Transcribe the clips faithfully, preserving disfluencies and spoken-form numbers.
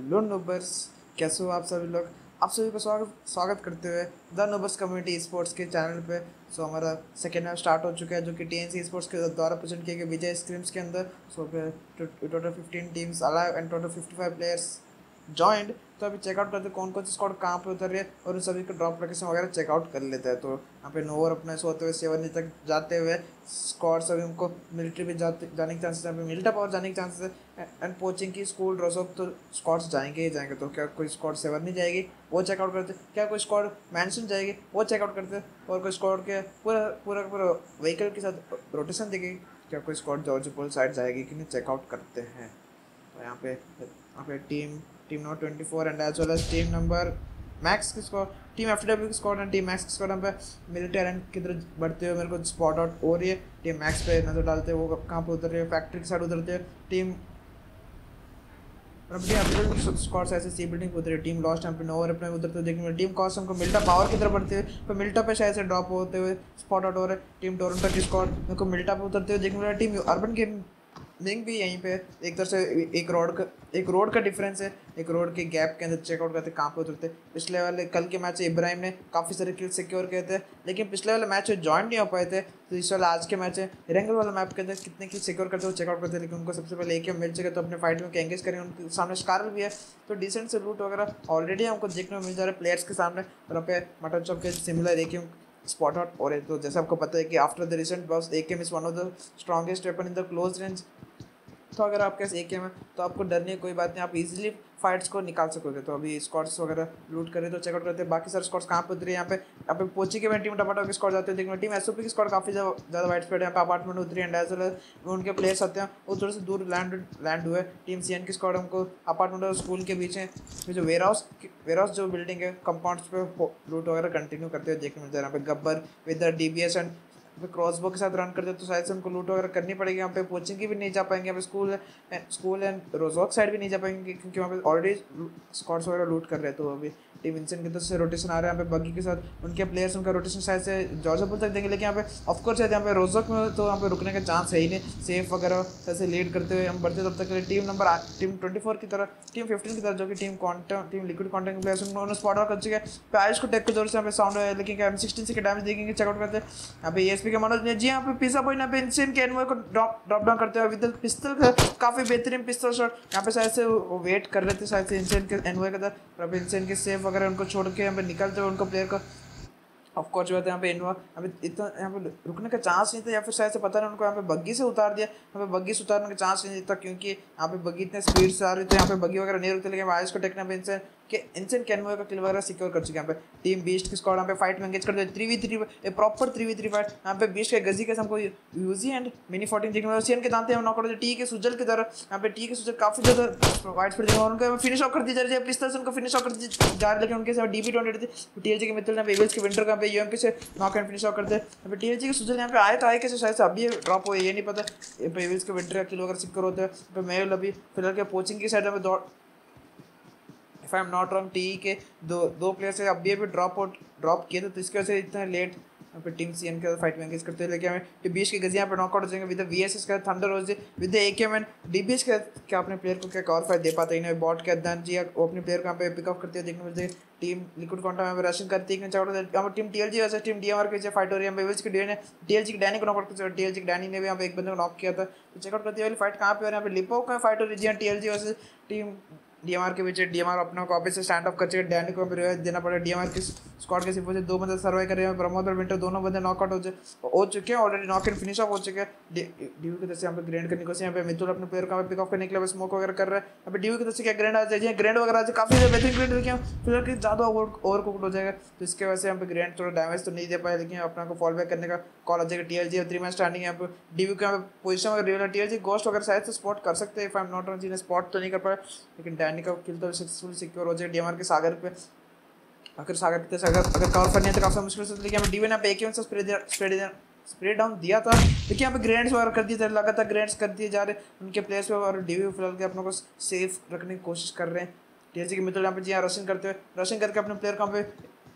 Hello नोबर्स। कैसे हो आप सभी लोग। आप सभी को स्वागत स्वागत करते हुए द नोबर्स कम्युनिटी स्पोर्ट्स के चैनल पे। सो हमारा सेकेंड हाफ स्टार्ट हो चुका है जो कि टीएनसी स्पोर्ट्स के द्वारा प्रेजेंट किए गए विजय स्क्रीम्स के अंदर। सो पे total fifteen teams alive and total fifty five players joined. तो अभी चेकआउट करते हैं कौन कौन सी स्क्वाड कहाँ पे उतर रही है और उन सभी को ड्रॉप लोकेशन वगैरह चेकआउट कर लेते हैं। तो यहाँ पे नोवर अपने सोते हुए सेवन तक जाते हुए स्क्वाड सभी उनको मिलिट्री भी जाते जाने के चांसेस है, यहाँ पे मिलिटा पावर जाने के चांसेस है एंड कोचिंग की स्कूल रोसोक तो स्क्वाड्स जाएंगे ही जाएंगे। तो क्या कोई स्क्वाड सेवन नहीं जाएगी वो चेकआउट करते, क्या कोई स्क्वाड मैंशन जाएगी वो चेकआउट करते, और कोई स्क्वाड के पूरा पूरा पूरा व्हीकल के साथ रोटेशन देगी, क्या कोई स्क्वाड जॉर्ज पोल साइड जाएगी कि नहीं चेकआउट करते हैं। तो यहाँ पे यहाँ पे team team number twenty four and as well as team number Max की स्क्वाड, टीम एफ डब्ल्यू की स्क्वाड एंड टीम मैक्स की स्क्वाड यहाँ पे मिलिट्री एंड की तरफ बढ़ते हुए मेरे को स्पॉट आउट हो रही है। टीम मैक्स पे नजर डालते हैं वो कहाँ पे उतर रही है, फैक्ट्री के साइड उतरते हैं। टीम स्क्वाड्स ऐसे सी बिल्डिंग पे उतरी, टीम लॉस्ट यहाँ पे नोवर अपने उतरते हुए देखने, टीम कॉस्ट हमको मिल्टा पावर की तरफ बढ़ते हुए पर मिल्टा पे शायद से ड्रॉप होते हुए स्पॉट आउट हो रहे। टीम टोरंटो की स्क्वाड मेरे को मिल्टा पे उतरते हुए देखने मिला। टीम अर्बन गेम लिंक भी यहीं पे एक तरह से एक रोड का एक रोड का डिफरेंस है, एक रोड के गैप के अंदर चेकआउट करते कहाँ पे उतरते। पिछले वाले कल के मैच इब्राहिम ने काफ़ी सारे किल सिक्योर किए थे लेकिन पिछले वाले मैच में ज्वाइन नहीं हो पाए थे। तो इस वाले आज के मैच है रेंगल वाला मैप के अंदर कितने किल सिक्योर करते वो चेकआउट करते, लेकिन उनको सबसे पहले एक मिल चुके तो अपने फाइट में एंगेज करेंगे। उनके सामने स्कारल भी है तो डिसेंट से लूट वगैरह ऑलरेडी हमको देखने को मिल जा रहा है प्लेयर्स के सामने। और यहाँ पे मटन चौक के सिमिलर एक स्पॉट आउट हो रहे। तो जैसे आपको पता है कि after the recent boss A K M is one of the strongest weapon in the close range. तो अगर आपके पास एक है तो आपको डरने की कोई बात नहीं, आप इजीली फाइट्स को निकाल सकोगे। तो अभी स्क्वाड्स वगैरह लूट करे तो चेकआउट करते हैं बाकी सारे स्क्वाड्स कहाँ पे उतरे। यहाँ पे यहाँ पे पोची के में टीम टमाटो की स्क्वाड जाते हैं देखने, टीम एसओपी की स्क्वाड काफ़ी ज़्यादा वाइड स्प्रेड है। यहाँ पे अपार्टमेंट उतरी एंड एज वेल एज उनके प्लेयर्स आते हैं वो थोड़े से दूर लैंड लैंड हुए। टीम सी एन की स्क्वाड हमको अपार्टमेंट और स्कूल के बीच में जो वेयर हाउस वेयर हाउस जो बिल्डिंग है कंपाउंड्स पे लूट वगैरह कंटिन्यू करते हुए देखने मिलते हैं। यहाँ पे Gabbar with the D B S and crossbow के साथ रन करते तो शायद से उनको लूट वगैरह करनी पड़ेगी। यहाँ पे कोचिंग की भी नहीं जा पाएंगे, यहाँ पे school school and Rozhok side भी नहीं जा पाएंगे क्योंकि वहाँ पे ऑलरेडी स्क्वाड्स वगैरह लूट कर रहे हैं। तो अभी टीम विंसेंट की तरफ से रोटेशन आ रहा है यहाँ पे बग्गी के साथ उनके प्लेयर्स, उनका रोटेशन शायद से जॉर्जपुर तक देंगे, लेकिन यहाँ पे ऑफकोर्स है यहाँ पे रोजॉक में तो यहाँ पे रुकने का चांस है ही नहीं। सेफ वगैरह ऐसे लीड करते हुए हम बढ़ते तब तक के लिए team number team twenty four की तरह टीम फिफ्टीन की तरह जो कि team content team liquid content के प्लेयर्स उन्होंने स्पॉट आउट कर चुके हैं। आयुष को टेक के जोर से यहाँ पे साउंड है लेकिन एम सिक्सटीन से डैमेज देखेंगे चेकआउट करते हैं। यहाँ पे एएसपी के मनोज ने जी यहाँ पे पिज्जा बॉय यहाँ पे इंसेन के एनवॉय को ड्रॉप ड्रॉप डाउन करते हुए विद पिस्तल काफी बेहतरीन पिस्तल शॉट यहाँ पे शायद से वो वेट कर रहे थे शायद से इंसेन के एनवॉय के तरफ। अब इंसेन के सेफ वगैरह उनको छोड़ के यहाँ पे निकलते हुए उनको प्लेयर को ऑफकोर्स बात है यहाँ पे इनवा यहाँ पे इतना यहाँ पे रुकने का चांस नहीं था या फिर शायद से पता नहीं उनको यहाँ पे बग्गी से उतार दिया। यहाँ पे बग्गी से उतारने का चांस नहीं था क्योंकि यहाँ पे बग्गी इतने स्पीड से आ रही थी, यहाँ पे बग्गी वगैरह नहीं रुकते, लेकिन आयुष को टेकना पे इंसान के इंसान कैनवो का किल वगैरह सिक्योर कर चुके हैं। यहाँ पे टीम बीस्ट की स्क्वाड यहाँ पे फाइट में एंगेज करते हैं three v three proper three v three fight. यहाँ पे बीस्ट के गजी के हमको यूजी एंड मिनी फोर्टीन देखने में सीएन के दांते हैं नॉकआउट टी के सुजल की तरह। यहाँ पे टी के सुजल काफी ज्यादा वाइड स्प्रेड और उनको फिनिश ऑफ कर दी जा रही है, पिस्तल से उनको फिनिश ऑफ कर दी जा रही है, लेकिन उनके साथ डीबी ट्वेंटी थी टीएलजी के मित्र ने एविल्स के विंटर का पे यूएमपी से नॉक एंड फिनिश ऑफ करते हैं। यहाँ पे टीएलजी के सुजल यहाँ पे आए तो आए कैसे शायद से अभी ड्रॉप हुए ये नहीं पता। यहाँ पे एविल्स के विंटर का किल वगैरह सिक्योर होते हैं। यहाँ पे मेल अभी फिलहाल के कोचिंग की साइड में दौड़ if I am not wrong T K दो दो प्लेयर से अभी अभी ड्रॉप आउट ड्रॉप किए थे तो इसकी वजह से इतना लेट यहाँ पे टीम सीएन के फाइट में एंगेज करते हैं। लेकिन हमें बीस के गजी यहाँ पे नॉकआउट हो जाएंगे विद वीएसएस का थंडर हो जाए विद एकेएम एंड डीबीएस का क्या अपने प्लेयर को क्या कवर फाइट दे पाता है इन्हें बॉट के अदन जी वो अपने प्लेयर को यहाँ पे पिकअप करते हैं देखने मिलते हैं। टीम लिक्विड कॉन्टा में रशिंग करती है चारों टीम टीएलजी वैसे टीम डीएमआर के पीछे फाइट हो रही है। वेल्स की डीएन टीएलजी की डैनी को नॉकआउट करते हैं, टीएलजी की डैनी ने भी यहाँ पे एक बंदे को नॉक किया था। तो चेकआउट करती है फाइट कहाँ पे हो रहा है, यहाँ पे लिपो का फाइट हो रही है टीएलजी वैसे टीम डीएमआर के पीछे। डीएमआर अपने को ऑफिस से स्टैंड अप कर चुके, डैनी को रिवाइज देना पड़ा। डीएमआर की स्क्वाड के सिर्फ दो बंदे सर्वाइव कर रहे हैं, प्रमोद और विंटर दोनों बंदे नॉकआउट हो हो चुके हैं already, knock and finish off हो चुके हैं। डीयू की तरफ से यहाँ पे ग्रैंड करने को यहाँ पे मिथुन अपने प्लेयर का पिक ऑफ करने के लिए स्मोक वगैरह कर रहा है। यहाँ पे डीयू की तरफ से क्या ग्रैंड आ जाए ग्रैंड वगैरह आज काफी बेहतरीन ग्रैंड लेके फिलहाल कि ज़्यादा ओवर कुकड हो जाएगा तो इसके वजह से यहाँ पे ग्रैंड थोड़ा डैमेज तो नहीं दे पाए, लेकिन अपना को फॉल बैक करने का कॉल आ जाएगा। टीएलजी थ्री मैच स्टैंडिंग यहाँ पे डीयू के यहाँ पे पोजिशन वगैरह टीएलजी गोस्ट वगैरह शायद से स्पॉट कर सकते हैं if I am not wrong, जिन्हें स्पॉट तो नहीं कर पाए लेकिन डैनी का किल तो सक्सेसफुल सिक्योर हो जाए। डीएमआर के सागर पे अगर सागर के सागर अगर कवर करनी है तो काफी मुश्किल से, लेकिन हमें डीवन यहाँ पे एक से स्प्रे स्प्रे स्प्रे डाउन दिया था लेकिन यहाँ पे ग्रेड्स वगैरह कर दिए थे, लगातार ग्रेड्स कर दिए जा रहे उनके प्लेयर्स पे और डीवी फिलहाल के अपनों को सेफ रखने की कोशिश कर रहे हैं। टीएलजी के मित्र यहाँ पे जी हाँ रशिंग करते हुए रशिंग करके अपने प्लेयर को यहाँ पे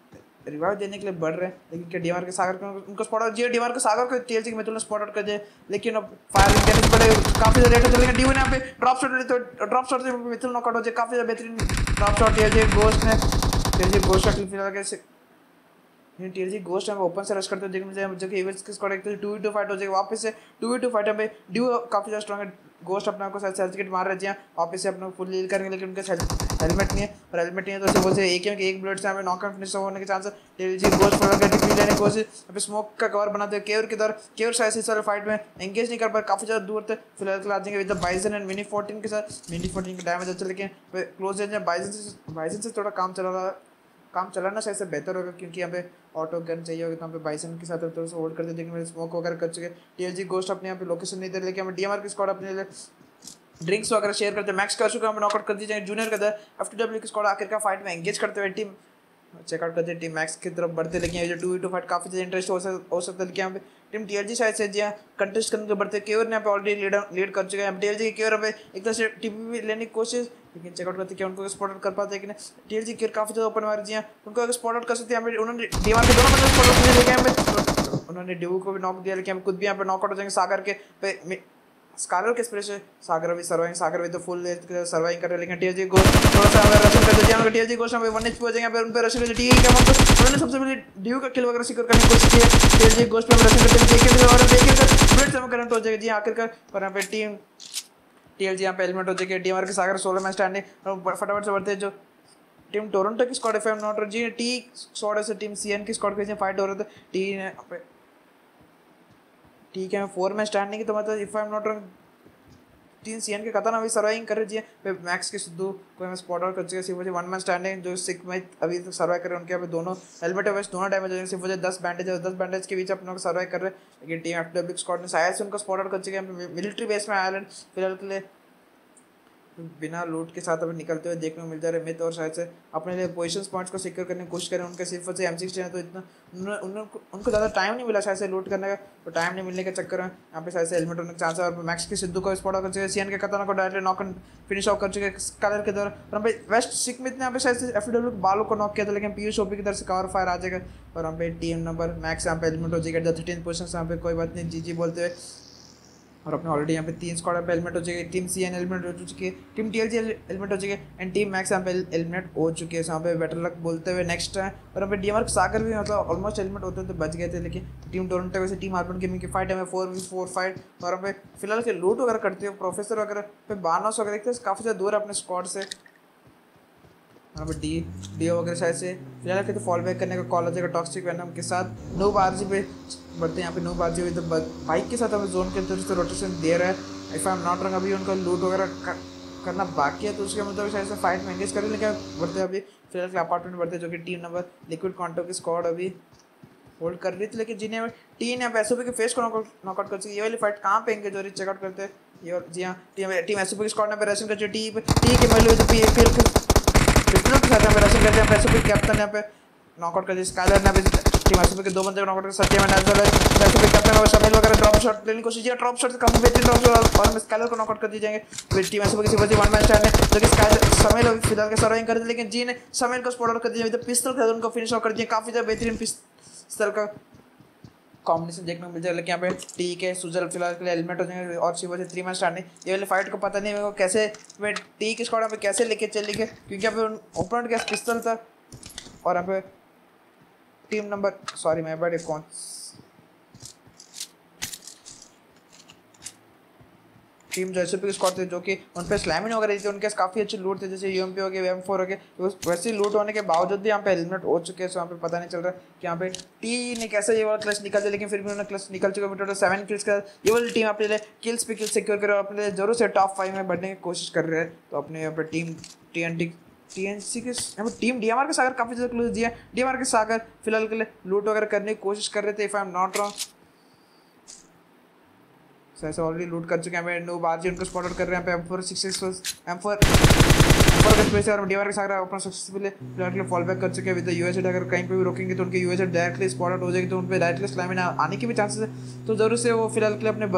रिवाइव देने के लिए बढ़ रहे हैं, लेकिन क्या डीएमआर के सागर को उनको स्पॉट आउट, जी डीएमआर के सागर को टीएलसी के मिथुन ने स्पॉट आउट कर दिया, लेकिन अब फायरिंग करने से पहले काफी ज्यादा लेट हो चलेगा। डी वन यहाँ पे ड्रॉप शॉट ले तो ड्रॉप शॉट से मिथुन नॉकआउट हो जाए, काफी ज्यादा बेहतरीन ड्रॉप शॉट टीएलसी गोस्ट ने टीएलसी गोस्ट शॉट फिलहाल कैसे टीएलसी गोस्ट हम ओपन से रश करते हुए देखने जाए, जो कि इवेंट्स के स्क्वाड एक तो टू वी टू फाइट हो जाएगा, वापस से टू वी टू फाइट में ड्यू काफी ज्यादा स्ट्रांग है। गोस्ट अपने आपको शायद सर्टिफिकेट मार रहे हैं, वापस से अपने फुल हील करेंगे, लेकिन उनका हेलमेट नहीं है, और हेलमेट नहीं है तो उसे बोलते एक ही एक बुलेट से हमें नॉकआउट फिनिश होने के चांस है। टीएलसी गोस्ट फॉलो करके किल लेने की कोशिश, अभी स्मोक का कवर बनाते हैं केवर की तरफ, केवर शायद इस वाले फाइट में एंगेज नहीं कर पाए, काफी ज्यादा दूर थे। फिलहाल आ जाएंगे with Bizon and mini fourteen के साथ, मिनी फोर्टीन का डैमेज अच्छा, लेकिन क्लोज रेंज में बाइजन से बाइजन से थोड़ा काम चला रहा काम चलाना शायद से बेहतर होगा, क्योंकि यहाँ पे ऑटो गन चाहिए होगा, तो यहाँ पे बाइसन के साथ थोड़ा सा होल्ड करते देखने में स्मोक वगैरह कर चुके। टीएलसी गोस्ट अपने यहाँ पे लोकेशन नहीं दे रहे, लेकिन हमें डीएमआर की स्क्वाड अपने लिए ड्रिंक्स वगैरह शेयर करते हैं। मैक्स कर चुका, हमें नॉकआउट कर दी जाएंगे। जूनियर का एफ टू डब्ल्यू की स्क्वाड आखिरकार फाइट में एंगेज करते हुए टीम चेकआउट करते हैं, टीम मैक्स की तरफ बढ़ते, लेकिन ये जो टू वी टू फाइट काफी ज्यादा इंटरेस्ट हो सकता है, लेकिन यहाँ पे टीम टीएलजी शायद से जी कंटेस्ट करने के बढ़ते केवर ने यहाँ पे ऑलरेडी लीड लीड कर चुके हैं। टीएलजी के केवर पे एक तरह से टीपी लेने की कोशिश, लेकिन चेकआउट करते क्या उनको स्पॉट आउट कर पाते हैं कि नहीं। टीएलजी केयर काफी ज्यादा ओपन मार जी उनको अगर स्पॉट आउट कर सकते हैं, यहाँ पे उन्होंने डीएमआर के दोनों बंदे स्पॉट आउट किए, लेकिन यहाँ पे उन्होंने ड्यू को भी नॉक दिया, लेकिन हम खुद भी यहाँ पे नॉकआउट हो जाएंगे। सागर के पे स्कारर के स्प्रे से सागर भी सर्वाइंग सागर भी तो फुल सर्वाइंग कर रहे हैं, लेकिन टीएलजी को थोड़ा सा अगर रशन कर देते हैं, टीएलजी को हम वन एचपी हो जाएंगे, फिर उन पे रशन कर टी क्या मतलब उन्होंने सबसे पहले ड्यू का किल वगैरह सिक्योर करने की कोशिश की है। टीएलजी गोस्ट पे रशन करते हैं, देखे और देखे कर ब्रेड से करंट हो जाएगा जी आखिरकार, और यहाँ पे टीम टीएलजी यहाँ पे एलिमेंट हो जाएगी। डीएमआर के सागर सोलह मैच स्टैंडिंग फटाफट से बढ़ते हैं। जो टीम टोरंटो की स्क्वाड है नॉट जी टी स्क्वाड से टीम सीएन की स्क्वाड के फाइट हो रहे थे, टी ने ठीक है फोर मैच स्टैंडिंग की, तो मतलब if I am not wrong team CN के कतन अभी सर्वाइविंग कर रही है। मैक्स के सिद्धू को हमें स्पॉट आउट कर चुके हैं, सिर्फ मुझे वन मैन स्टैंडिंग जो सिक्स मैच अभी तक सर्वाइव कर रहे हैं, उनके यहाँ पे दोनों हेलमेट है, दोनों डैमेज हो जाएंगे, सिर्फ मुझे दस बैंडेज है, दस बैंडेज के बीच अपने को सर्वाइव कर रहे हैं। लेकिन टीम एफ डब्ल्यू स्क्वाड ने शायद से उनको स्पॉट आउट कर चुके हैं मिलिट्री बेस में आयरलैंड फिलहाल के लिए बिना लूट के साथ अभी निकलते हुए देखने को मिल जा रहे मिथ, और शायद से अपने लिए पोजीशन पॉइंट्स को सिक्योर करने की कोशिश करें। उनके सिर्फ से एम सिक्सटीन है, तो इतना उनको उनको ज़्यादा टाइम नहीं मिला शायद से लूट करने का, तो टाइम नहीं मिलने के चक्कर में यहाँ पे शायद से हेलमेट होने का चांस है। और मैक्स के सिद्धू को स्पॉट आउट कर चुके हैं, सीएन के कतन को डायरेक्टली नॉक फिनिश ऑफ कर चुके हैं कलर के द्वारा। और हम पे वेस्ट सिक मिथ ने यहाँ पे शायद से एफ डब्ल्यू बालों को नॉक किया था, लेकिन पीयूष ओपी की तरफ से कवर फायर आ जाएगा, और हम पे टीम नंबर मैक्स यहाँ पे हेलमेट हो जाएगा थर्टीन पोजिशन से, यहाँ पे कोई बात नहीं जी जी बोलते हुए। और अपने ऑलरेडी यहाँ पे तीन स्क्वाड पे एलिमेंट हो चुके हैं, टीम सीएन एलिमेंट हो चुकी है, टीम टीएलजी एलिमेंट हो चुकी है, एंड टीम मैक्स यहाँ पे एलिमेंट हो चुकी है। यहाँ पे बेटर लक बोलते हुए नेक्स्ट है, और यहाँ पे डीएमआर सागर भी मतलब ऑलमोस्ट एलिमेंट होते तो बच गए थे, लेकिन टीम टोरंटो वैसे टीम आर्बन गेमिंग की फाइट है फोर वी फोर फाइट, और यहाँ पे फिलहाल के लूट वगैरह करते हैं प्रोफेसर वगैरह पे बानोस वगैरह देखते हैं काफ़ी ज़्यादा दूर है अपने स्क्वाड से। यहाँ पे डी डीओ वगैरह शायद से फिलहाल के तो फॉल बैक करने का कॉल हो जाएगा टॉक्सिक वेनम के साथ। नूब आरजी पे बढ़ते हैं, यहाँ पे नूब आरजी तो बाइक के साथ हमें जोन के अंदर से रोटेशन दे रहा है। If I am not wrong अभी उनका लूट वगैरह कर, करना बाकी है, तो उसके मतलब शायद से फाइट में एंगेज करें, लेकिन बढ़ते हैं अभी फिलहाल के अपार्टमेंट बढ़ते हैं, जो कि टीम नंबर लिक्विड कॉन्टो की स्क्वाड अभी होल्ड कर रही थी, लेकिन जिन्हें टीम यहाँ पे एसओपी के फेस को नॉकआउट कर चुकी है। ये वाली फाइट कहाँ पे एंगेज हो रही है चेकआउट करते हैं। ये और जी हाँ टीम टीम एसओपी की स्क्वाड ने रेसिंग कर टी टी के मेल जो पी पिस्टल के साथ यहाँ पे रेसिंग करते हैं। एसओपी कैप्टन यहाँ पे नॉकआउट कर दिया, स्काइलर ने टीम एसओपी के दो बंदे को नॉकआउट कर सत्य में as well as SOP captain और शमिल वगैरह ड्रॉप शॉट लेने की कोशिश किया, ड्रॉप शॉट काफी बेहतरीन ड्रॉप शॉट, और हम स्काइलर को नॉकआउट कर दिए जाएंगे। फिर टीम एसओपी की सिर्फ वन मैन स्टैंड है, जो कि स्काइलर शमिल अभी फिलहाल के सर्वाइविंग कर दिया, लेकिन जी ने शमिल को स्पॉट आउट कर दिया, पिस्टल के साथ उनको फिनिश ऑफ कर दिया। काफी ज्यादा बेहतरीन पिस्टल का कॉम्बिनेशन देखने को मिल जाएगा, लेकिन यहाँ पे टी के सुजल फिलहाल के लिए एलिमेंट हो जाएंगे, और शिव से थ्री मैच स्टार्टिंग। ये वाले फाइट को पता नहीं है कैसे वे टी की स्क्वाड यहाँ पे कैसे लेके चली गए, क्योंकि यहाँ पे ओपोनेंट के पिस्टल था, और यहाँ पे टीम नंबर सॉरी मैं बड़े कौन टीम जो एसओपी की स्क्वाड थे, जो कि उन पे स्लैमिन वगैरह थे, उनके काफ़ी अच्छे लूट थे, जैसे यूएमपी हो गए एम फोर हो गए, तो वैसे लूट होने के बावजूद भी यहाँ पे एलिमिनेट हो चुके हैं। सो यहाँ पे पता नहीं चल रहा कि यहाँ पे टी ने कैसे ये वाला क्लच निकल जाए, लेकिन फिर भी उन्होंने क्लच निकल चुका है। टोटल सेवन किल्स का ये वाली टीम अपने लिए किल्स पे किल्स सिक्योर करे और अपने लिए जरूर से टॉप फाइव में बढ़ने की कोशिश कर रहे हैं। तो अपने यहाँ पे team T N T T N C के यहाँ पर टीम डीएमआर के सागर काफ़ी ज़्यादा क्लोज दिया। डीएमआर के सागर फिलहाल के लिए लूट वगैरह करने की कोशिश कर रहे थे, if I am not wrong ऐसे ऑलरेडी लूट कर चुके हैं। नूब आरजी उनको स्पॉट आउट कर रहे हैं पे M four six six M four M four का स्पेस है, और डीआर के सागर अपना सक्सेसफुली डायरेक्टली फॉल बैक कर चुके हैं विद द यूएसए। अगर कहीं पे भी रोकेंगे तो उनके यूएसए डायरेक्टली स्पॉट आउट हो जाएगी, तो उन पे डायरेक्टली स्लैमिना आने के भी चांसेस है, तो जरूर से वो फिलहाल के लिए अपने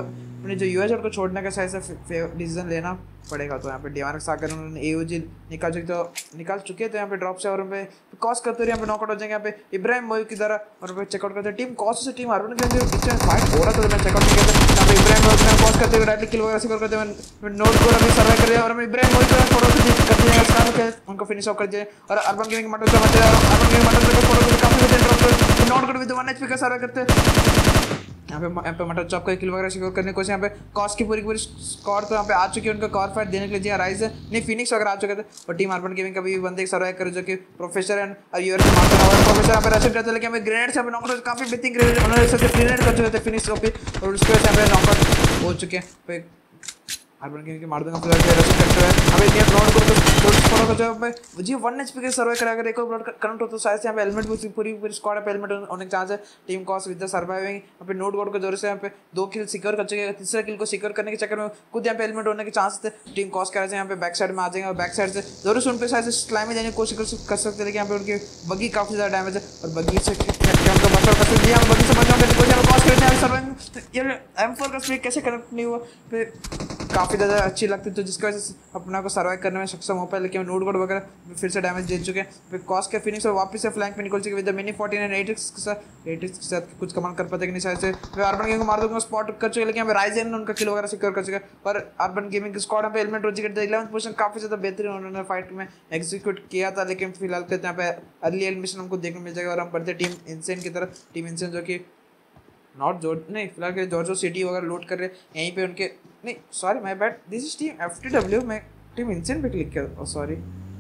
उन्हें जो यूएस को छोड़ने का शायद से डिसीजन लेना पड़ेगा। तो यहाँ पे डिमार्क सागर उन्होंने एओजी निकाल चुके तो निकाल चुके थे यहाँ पे ड्रॉप से, और पे कॉस करते हुए यहाँ पे नॉकआउट हो जाएंगे। यहाँ पे इब्राहिम मोई की तरह और पे चेकआउट करते हैं टीम कॉस से टीम अर्बन के बीच में फाइट हो रहा था, मैं चेकआउट किया था। यहाँ पे इब्राहिम मोई को कॉस करते हुए डायरेक्टली किल वगैरह सिक्योर करते हुए नोट को अभी सर्वाइव कर रहे हैं, और इब्राहिम मोई को थोड़ा सा कर दिया स्कार के उनको फिनिश ऑफ कर दिया। और अर्बन गेमिंग मटन से बचे और अर्बन गेमिंग मटन से फोटो काफी बचे ड्रॉप नॉट कर भी तो वन एचपी का सर्वाइव करते हैं। यहाँ पे यहाँ पे मटर चॉप का किल वगैरह सिक्योर करने की कोशिश। यहाँ पे कॉस की पूरी पूरी स्क्वाड तो यहाँ पे आ चुकी है, उनका कॉर फाइट देने के लिए राइज है नहीं फिनिक्स वगैरह आ चुके थे। और टीम अर्बन गेमिंग का भी बंदे सर्वाइव करे जो कि प्रोफेसर एंड यूआर के मास्टर और प्रोफेसर यहाँ पे रशियन रहते हैं, लेकिन हमें ग्रेनेड से यहाँ पे नॉकआउट काफी बेहतरीन ग्रेनेड उन्होंने सबसे ग्रेनेड कर चुके थे फिनिक्स को भी, और उसके वजह से यहाँ पे नॉकआउट हो चुके हैं। अर्बन गेमिंग के मार दूंगा फिलहाल के रशियन करते हैं। अबे ये नॉट को तो फॉलो कर जाओ भाई जी वन एचपी के सर्वाइव करा, अगर एक और ब्लड करंट हो तो शायद से यहाँ पे एलिमेंट भी पूरी पूरी स्क्वाड पे एलिमेंट होने के चांस है। टीम कॉस विद द सर्वाइविंग यहाँ पे नोट गोड को जोर से यहाँ पे दो किल सिक्योर कर चुके हैं, तीसरा किल को सिक्योर करने के चक्कर में खुद यहाँ पे एलिमेंट होने के चांस थे। टीम कॉस कह रहे हैं यहाँ पे बैक साइड में आ जाएंगे और बैक साइड से जरूर से उन पे शायद से स्लाइम देने की कोशिश कर सकते हैं, लेकिन यहाँ पे उनकी बग्गी काफी ज्यादा डैमेज है और बग्गी से उनका बचाव कर सकते हैं। बग्गी से बचाव करने की कोशिश कॉस करते हैं सर्वाइविंग यार एम फोर का स्पीड कैसे कनेक्ट नहीं हुआ, फिर काफ़ी ज़्यादा अच्छी लगती है तो जिसकी वजह से अपना को सर्वाइव करने में सक्षम हो पाए, लेकिन नोट गोड वगैरह फिर से डैमेज दे चुके हैं। फिर कॉस के फिनिश और वापस से फ्लैंक पे निकल चुके with the mini fourteen and eight X के साथ एट एक्स के साथ कुछ कमाल कर पाते कि नहीं शायद से वे अर्बन गेमिंग को मार दूंगा स्पॉट कर चुके, लेकिन यहाँ पे राइजन ने उनका किल वगैरह सिक्योर कर चुका है। और अर्बन गेमिंग की स्क्वाड पे एलिमेंट हो चुके थे इलेवंथ पोजीशन, काफ़ी ज़्यादा बेहतरीन उन्होंने फाइट में एग्जीक्यूट किया था, लेकिन फिलहाल के यहाँ पे अर्ली एलिमिनेशन हमको देखने मिल जाएगा। और हम बढ़ते टीम इंसेन की तरफ। टीम इंसेन जो कि नॉट जॉर्ज नहीं फिलहाल के जॉर्जो सिटी वगैरह लूट कर रहे हैं यहीं पे उनके नहीं sorry my bad this is team F T W, मैं टीम इंसेन पे क्लिक किया सॉरी।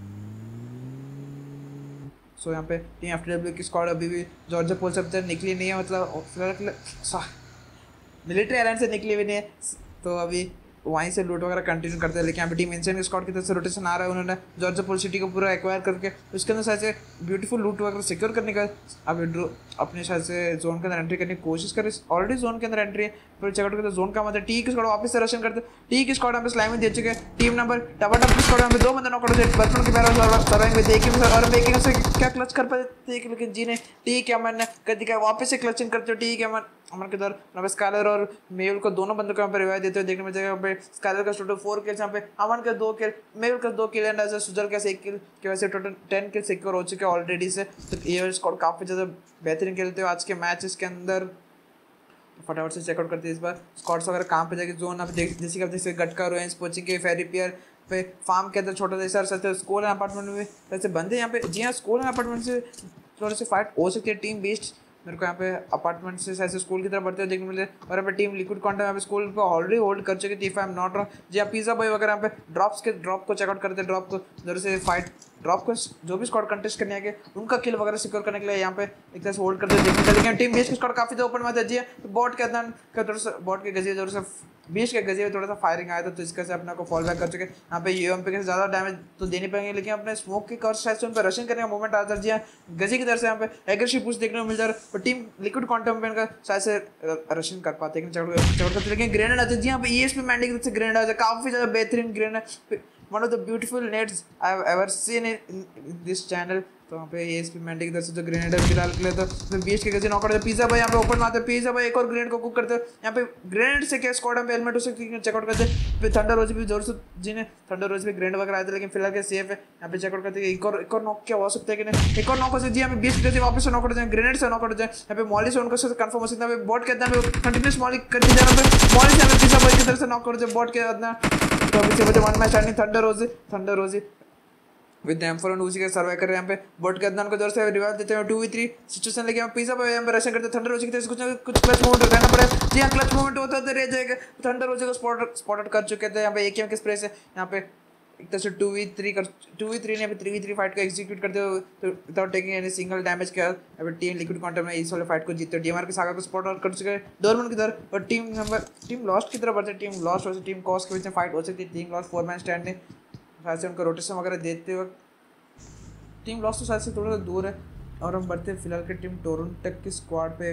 सो यहाँ पे टीम एफ टी डब्ल्यू की स्क्वाड अभी भी जॉर्जो पोल से निकली नहीं है, मतलब फिलहाल मिलिट्री एयरलाइन से निकली भी नहीं है, तो अभी वहीं से लूट वगैरह कंटिन्यू करते हैं। लेकिन यहाँ पे टीम इंसेन के स्क्वाड की तरफ से रोटेशन आ रहा है, उन्होंने जॉर्जो पोल सिटी को पूरा एक्वायर करके उसके अंदर शायद से ब्यूटीफुल लूट वगैरह सिक्योर करने का अब अपने शायद से जोन के अंदर एंट्री करने की कोशिश करें। ऑलरेडी जोन के अंदर एंट्री है, फिर चेकआउट करते जोन का मतलब टी की स्क्वाड वापस से रशन करते टी की स्क्वाड यहाँ पे स्लाइम दे चुके हैं। टीम नंबर टपा टप की स्क्वाड यहाँ पे दो बंदे नॉक आउट होते बचपन के पैरा सर्वाइंग में देखिए और बेकिंग से क्या क्लच कर पाते थे, लेकिन जी ने टी के अमन कभी का वापस से क्लचिंग करते हो टी के अमन अमन के दर यहाँ पे स्कालर और मेहुल को दोनों बंदों को यहाँ पे रिवाइव देते हुए देखने में जाएगा। यहाँ पे स्कालर का टोटल फोर किल्स, यहाँ पे अमन के दो किल, मेहुल का दो किल एंड ऐसे सुजल का एक किल की वजह से टोटल टेन किल सिक्योर हो चुके हैं ऑलरेडी से। तो ये स्क्वाड काफ़ी ज़्यादा बेहतरीन खेलते हो आज के मैचेस के अंदर। फटाफट से चेकआउट करते हैं इस बार स्क्वाड्स वगैरह कहाँ पे जाके जोन आप देख जैसे कि आप जैसे गटका रोएंस कोचिंग के फेरी पियर पे फार्म के अंदर छोटा सा सर स्कूल एंड अपार्टमेंट में वैसे बंदे यहाँ पे जी हाँ स्कूल एंड अपार्टमेंट से थोड़े से फाइट हो सकती है। टीम बेस्ड मेरे को यहाँ पे अपार्टमेंट से ऐसे स्कूल की तरफ बढ़ते हुए देखने मिले और यहाँ पे टीम लिक्विड क्वांटम यहाँ पे स्कूल पे ऑलरेडी होल्ड कर चुकी थी if I am not wrong. जी हाँ पिज़्ज़ा बॉय वगैरह यहाँ पे ड्रॉप्स के ड्रॉप को चेकआउट करते ड्रॉप को जरूर से फाइट ड्रॉप को जो भी स्क्वाड कंटेस्ट करने आगे उनका किल वगैरह सिक्योर करने के लिए यहाँ पे एक तरह से होल्ड करते देखने मिले, लेकिन टीम बेस की स्क्वाड काफी ओपन में जी है तो बॉट के अंदर का थोड़ा सा बॉट के गजे जरूर से बीस के गजे में थोड़ा सा फायरिंग आया था तो इसका से अपना को फॉल बैक कर चुके। यहाँ पे यूएम पे ज़्यादा डैमेज तो देने पाएंगे, लेकिन अपने स्मोक के कर्स शायद से उन पर रशिंग करने का मूवमेंट आता है जी हाँ गजे की तरफ से यहाँ पे एग्रेसिव पुश देखने को मिल जा रहा है और टीम लिक्विड क्वांटम पे इनका शायद से रशिंग कर पाते हैं लेकिन लेकिन ग्रेनेड आते हैं जी यहाँ पे ई एस पी मैंडी की तरफ से ग्रेनेड आता है काफ़ी ज़्यादा बेहतरीन grenade one of the beautiful nets I have ever seen in this channel. तो वहाँ पे एएसपी मैंडी की तरफ से जो ग्रेनेड है फिलहाल के लिए तो बीच के गजे नॉक करते पिज़्ज़ा भाई यहाँ पे ओपन में आते हैं पिज़्ज़ा भाई एक और ग्रेनेड को कुक करते हैं यहाँ पे ग्रेनेड से क्या स्क्वाड पे हेलमेट हो सकती है चेकआउट करते हैं फिर थंडर रोज भी जोर से जी ने थंडर रोज भी ग्रेनेड वगैरह आए थे लेकिन फिलहाल के सेफ है यहाँ पे चेकआउट करते हैं एक और एक और नॉक क्या हो सकता है कि नहीं एक और नॉक हो सकती है यहाँ पे बीस गजे वापस से नॉक कर जाए ग्रेनेड से नॉक कर जाए यहाँ पे मॉली से उनको कंफर्म हो सकता है बॉट के अंदर कंटिन्यूस मॉली कर दी जा रहा है मॉली से पिज़्ज़ा भाई की तरफ से नॉक कर जाए बॉट के अंदर तो अभी से बचे one match standing thunder rose thunder rose with M four and उसी के सर्वाइव कर रहे हैं यहाँ पे बोट के अदनान को जोर से रिवाइव देते हैं टू वी थ्री सिचुएशन लेके हम पिज़्ज़ा पे यहाँ पे रशिंग करते हैं थंडर रोजी की तरफ से कुछ कुछ क्लच मूवमेंट रहना पड़ेगा जी हाँ क्लच मूवमेंट होता है रह जाएगा थंडर रोजी को स्पॉट स्पॉटेड कर चुके थे यहाँ पे एक के स्प्रे से यहाँ पे एक तरह से टू वी थ्री कर टू वी थ्री ने अभी थ्री वी थ्री फाइट को एग्जीक्यूट करते हुए तो without taking any single damage के अभी टीम लिक्विड क्वांटम में इस वाले फाइट को जीतते डीएमआर के सागा को स्पॉट आउट कर चुके हैं डोरमन की तरफ और टीम नंबर टीम लॉस्ट की तरफ बढ़ते टीम लॉस्ट हो टीम कॉस के बीच में फाइट हो सकती है team lost four man stand ने शायद से उनको रोटेशन वगैरह देते वक्त टीम लॉस तो शायद से थोड़ा सा दूर है और हम बढ़ते हैं फिलहाल के टीम टोरंटो की स्क्वाड पे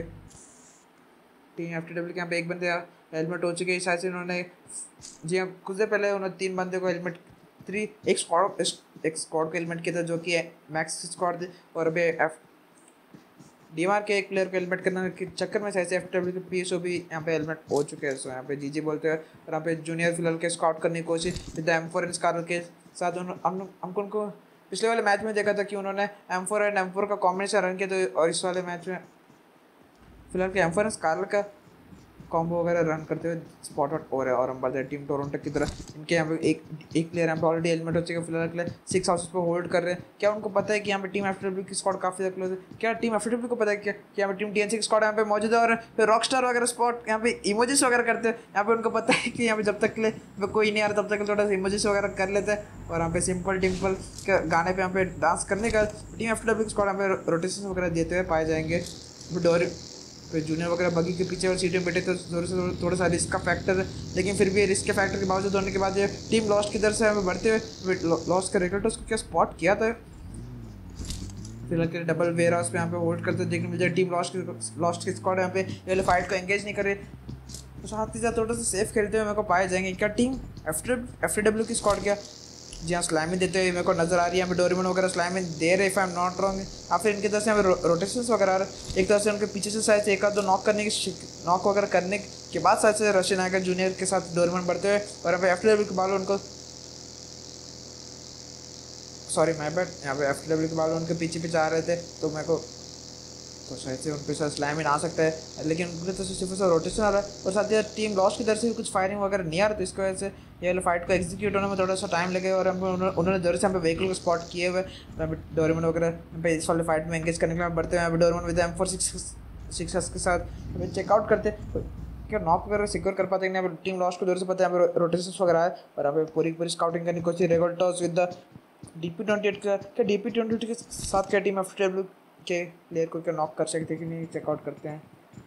टीम एफ टी डब्ल्यू के यहाँ पे एक बंदे हेलमेट हो चुके हैं शायद से उन्होंने जी हाँ कुछ देर पहले उन्होंने तीन बंदे को हेलमेट थ्री एक स्क्वाड एक स्क्वाड को हेलमेट किया था जो कि मैक्स स्क्वाड थे और अभी एफ डीमार के एक प्लेयर को हेलमेट करने के चक्कर में ऐसे एफ डब्ल्यू के पीएसओ भी यहाँ पे हेलमेट हो चुके हैं। सो यहाँ पे जीजी बोलते हैं और यहाँ पे जूनियर फिलहाल के स्काउट करने की कोशिश with M four and SCAR L के साथ। हम हमको उनको पिछले वाले मैच में देखा था कि उन्होंने M four and M four का कॉम्बिनेशन रन किया, तो और इस वाले मैच में फिलहाल के एम फोर एंड स्कारल का कॉम्बो वगैरह रन करते हुए स्पॉट आउट हो रहा है। और हम बढ़ते हैं टीम टोरंटो की तरफ। इनके यहाँ पे एक एक प्लेयर यहाँ पे ऑलरेडी हेलमेट हो चुके हैं, फिलहाल के लिए सिक्स हाउसेस पे होल्ड कर रहे हैं। क्या उनको पता है कि यहाँ पे टीम एफ डब्ल्यू की स्क्वाड काफ़ी ज़्यादा क्लोज है? क्या टीम एफ डब्ल्यू को पता है क्या कि यहाँ पे टीम टीएनसी की स्क्वाड यहाँ पे मौजूद है? और फिर रॉक स्टार वगैरह स्पॉट यहाँ पे इमोजीस वगैरह करते हैं। यहाँ पे उनको पता है कि यहाँ पे जब तक के लिए कोई नहीं आ रहा तब तक थोड़ा सा इमोजीस वगैरह कर लेते हैं। और यहाँ पे सिंपल टिम्पल के गाने पे यहाँ पे डांस करने का टीम एफ डब्ल्यू की स्क्वाड यहाँ पे रोटेशन वगैरह देते हुए पाए जाएंगे। डोर फिर जूनियर वगैरह बगी के पीछे और सीट में बैठे तो थोड़ा सा थोड़ा सा रिस्क का फैक्टर है, लेकिन फिर भी रिस्क के फैक्टर के बावजूद होने के बाद ये टीम लॉस्ट की तरफ से हमें बढ़ते हुए लॉस्ट का रेगुलेटर्स को क्या स्पॉट किया था। फिलहाल के डबल वेयर हाउस पे यहाँ पे होल्ड करते देखने मिल जाए। टीम लॉस्ट की लॉस्ट की स्क्वाड यहाँ पे ये फाइट को एंगेज नहीं करे, तो साथ ही साथ थोड़ा सा सेफ खेलते हुए मेरे को पाए जाएंगे। क्या टीम एफ डब्ल्यू की स्क्वाड क्या जी हाँ स्लाइमिंग देते हुए मेरे को नजर आ रही है। यहाँ पे डोरेमोन वगैरह स्लाइमिंग दे रहे, if I am not wrong. या फिर इनकी तरफ से यहाँ पे रोटेशंस वगैरह आ रहे, एक तरफ से उनके पीछे से शायद एक आध दो नॉक करने की नॉक वगैरह करने के बाद शायद से रशियन आएगा जूनियर के साथ डोरेमोन बढ़ते हुए। और यहाँ पे एफ डब्ल्यू के बाल उनको सॉरी माय बैड यहाँ पे एफ डब्ल्यू के बाल उनके पीछे पीछे आ रहे थे, तो मेरे को तो शायद से उन पे शायद स्लाइमिंग आ सकता है, लेकिन उनकी तरफ से सिर्फ सा रोटेशन आ रहा है। और साथ ही टीम लॉस की तरफ से भी कुछ फायरिंग वगैरह नहीं आ रहा, तो इसकी वजह से ये वाला फाइट को एग्जीक्यूट होने में थोड़ा सा टाइम लगेगा। और हम उन्होंने जरूर से यहाँ पे व्हीकल को स्पॉट किए हुए डोरेमोन वगैरह यहाँ पे इस वाले फाइट में एंगेज करने के लिए बढ़ते हैं। यहाँ पे Doraemon with M four six six के साथ चेकआउट करते क्या नॉक वगैरह सिक्योर कर पाते हैं। यहाँ पे टीम लॉस को जरूर से पता है यहाँ पे रोटेशन वगैरह है, और यहाँ पे पूरी पूरी स्काउटिंग करने की कोशिश Regaltos with the D P twenty eight का क्या डी पी ट्वेंटी एट के साथ क्या टीम एफ डब्ल्यू के प्लेयर को क्या नॉक कर सकते कि नहीं चेकआउट करते हैं।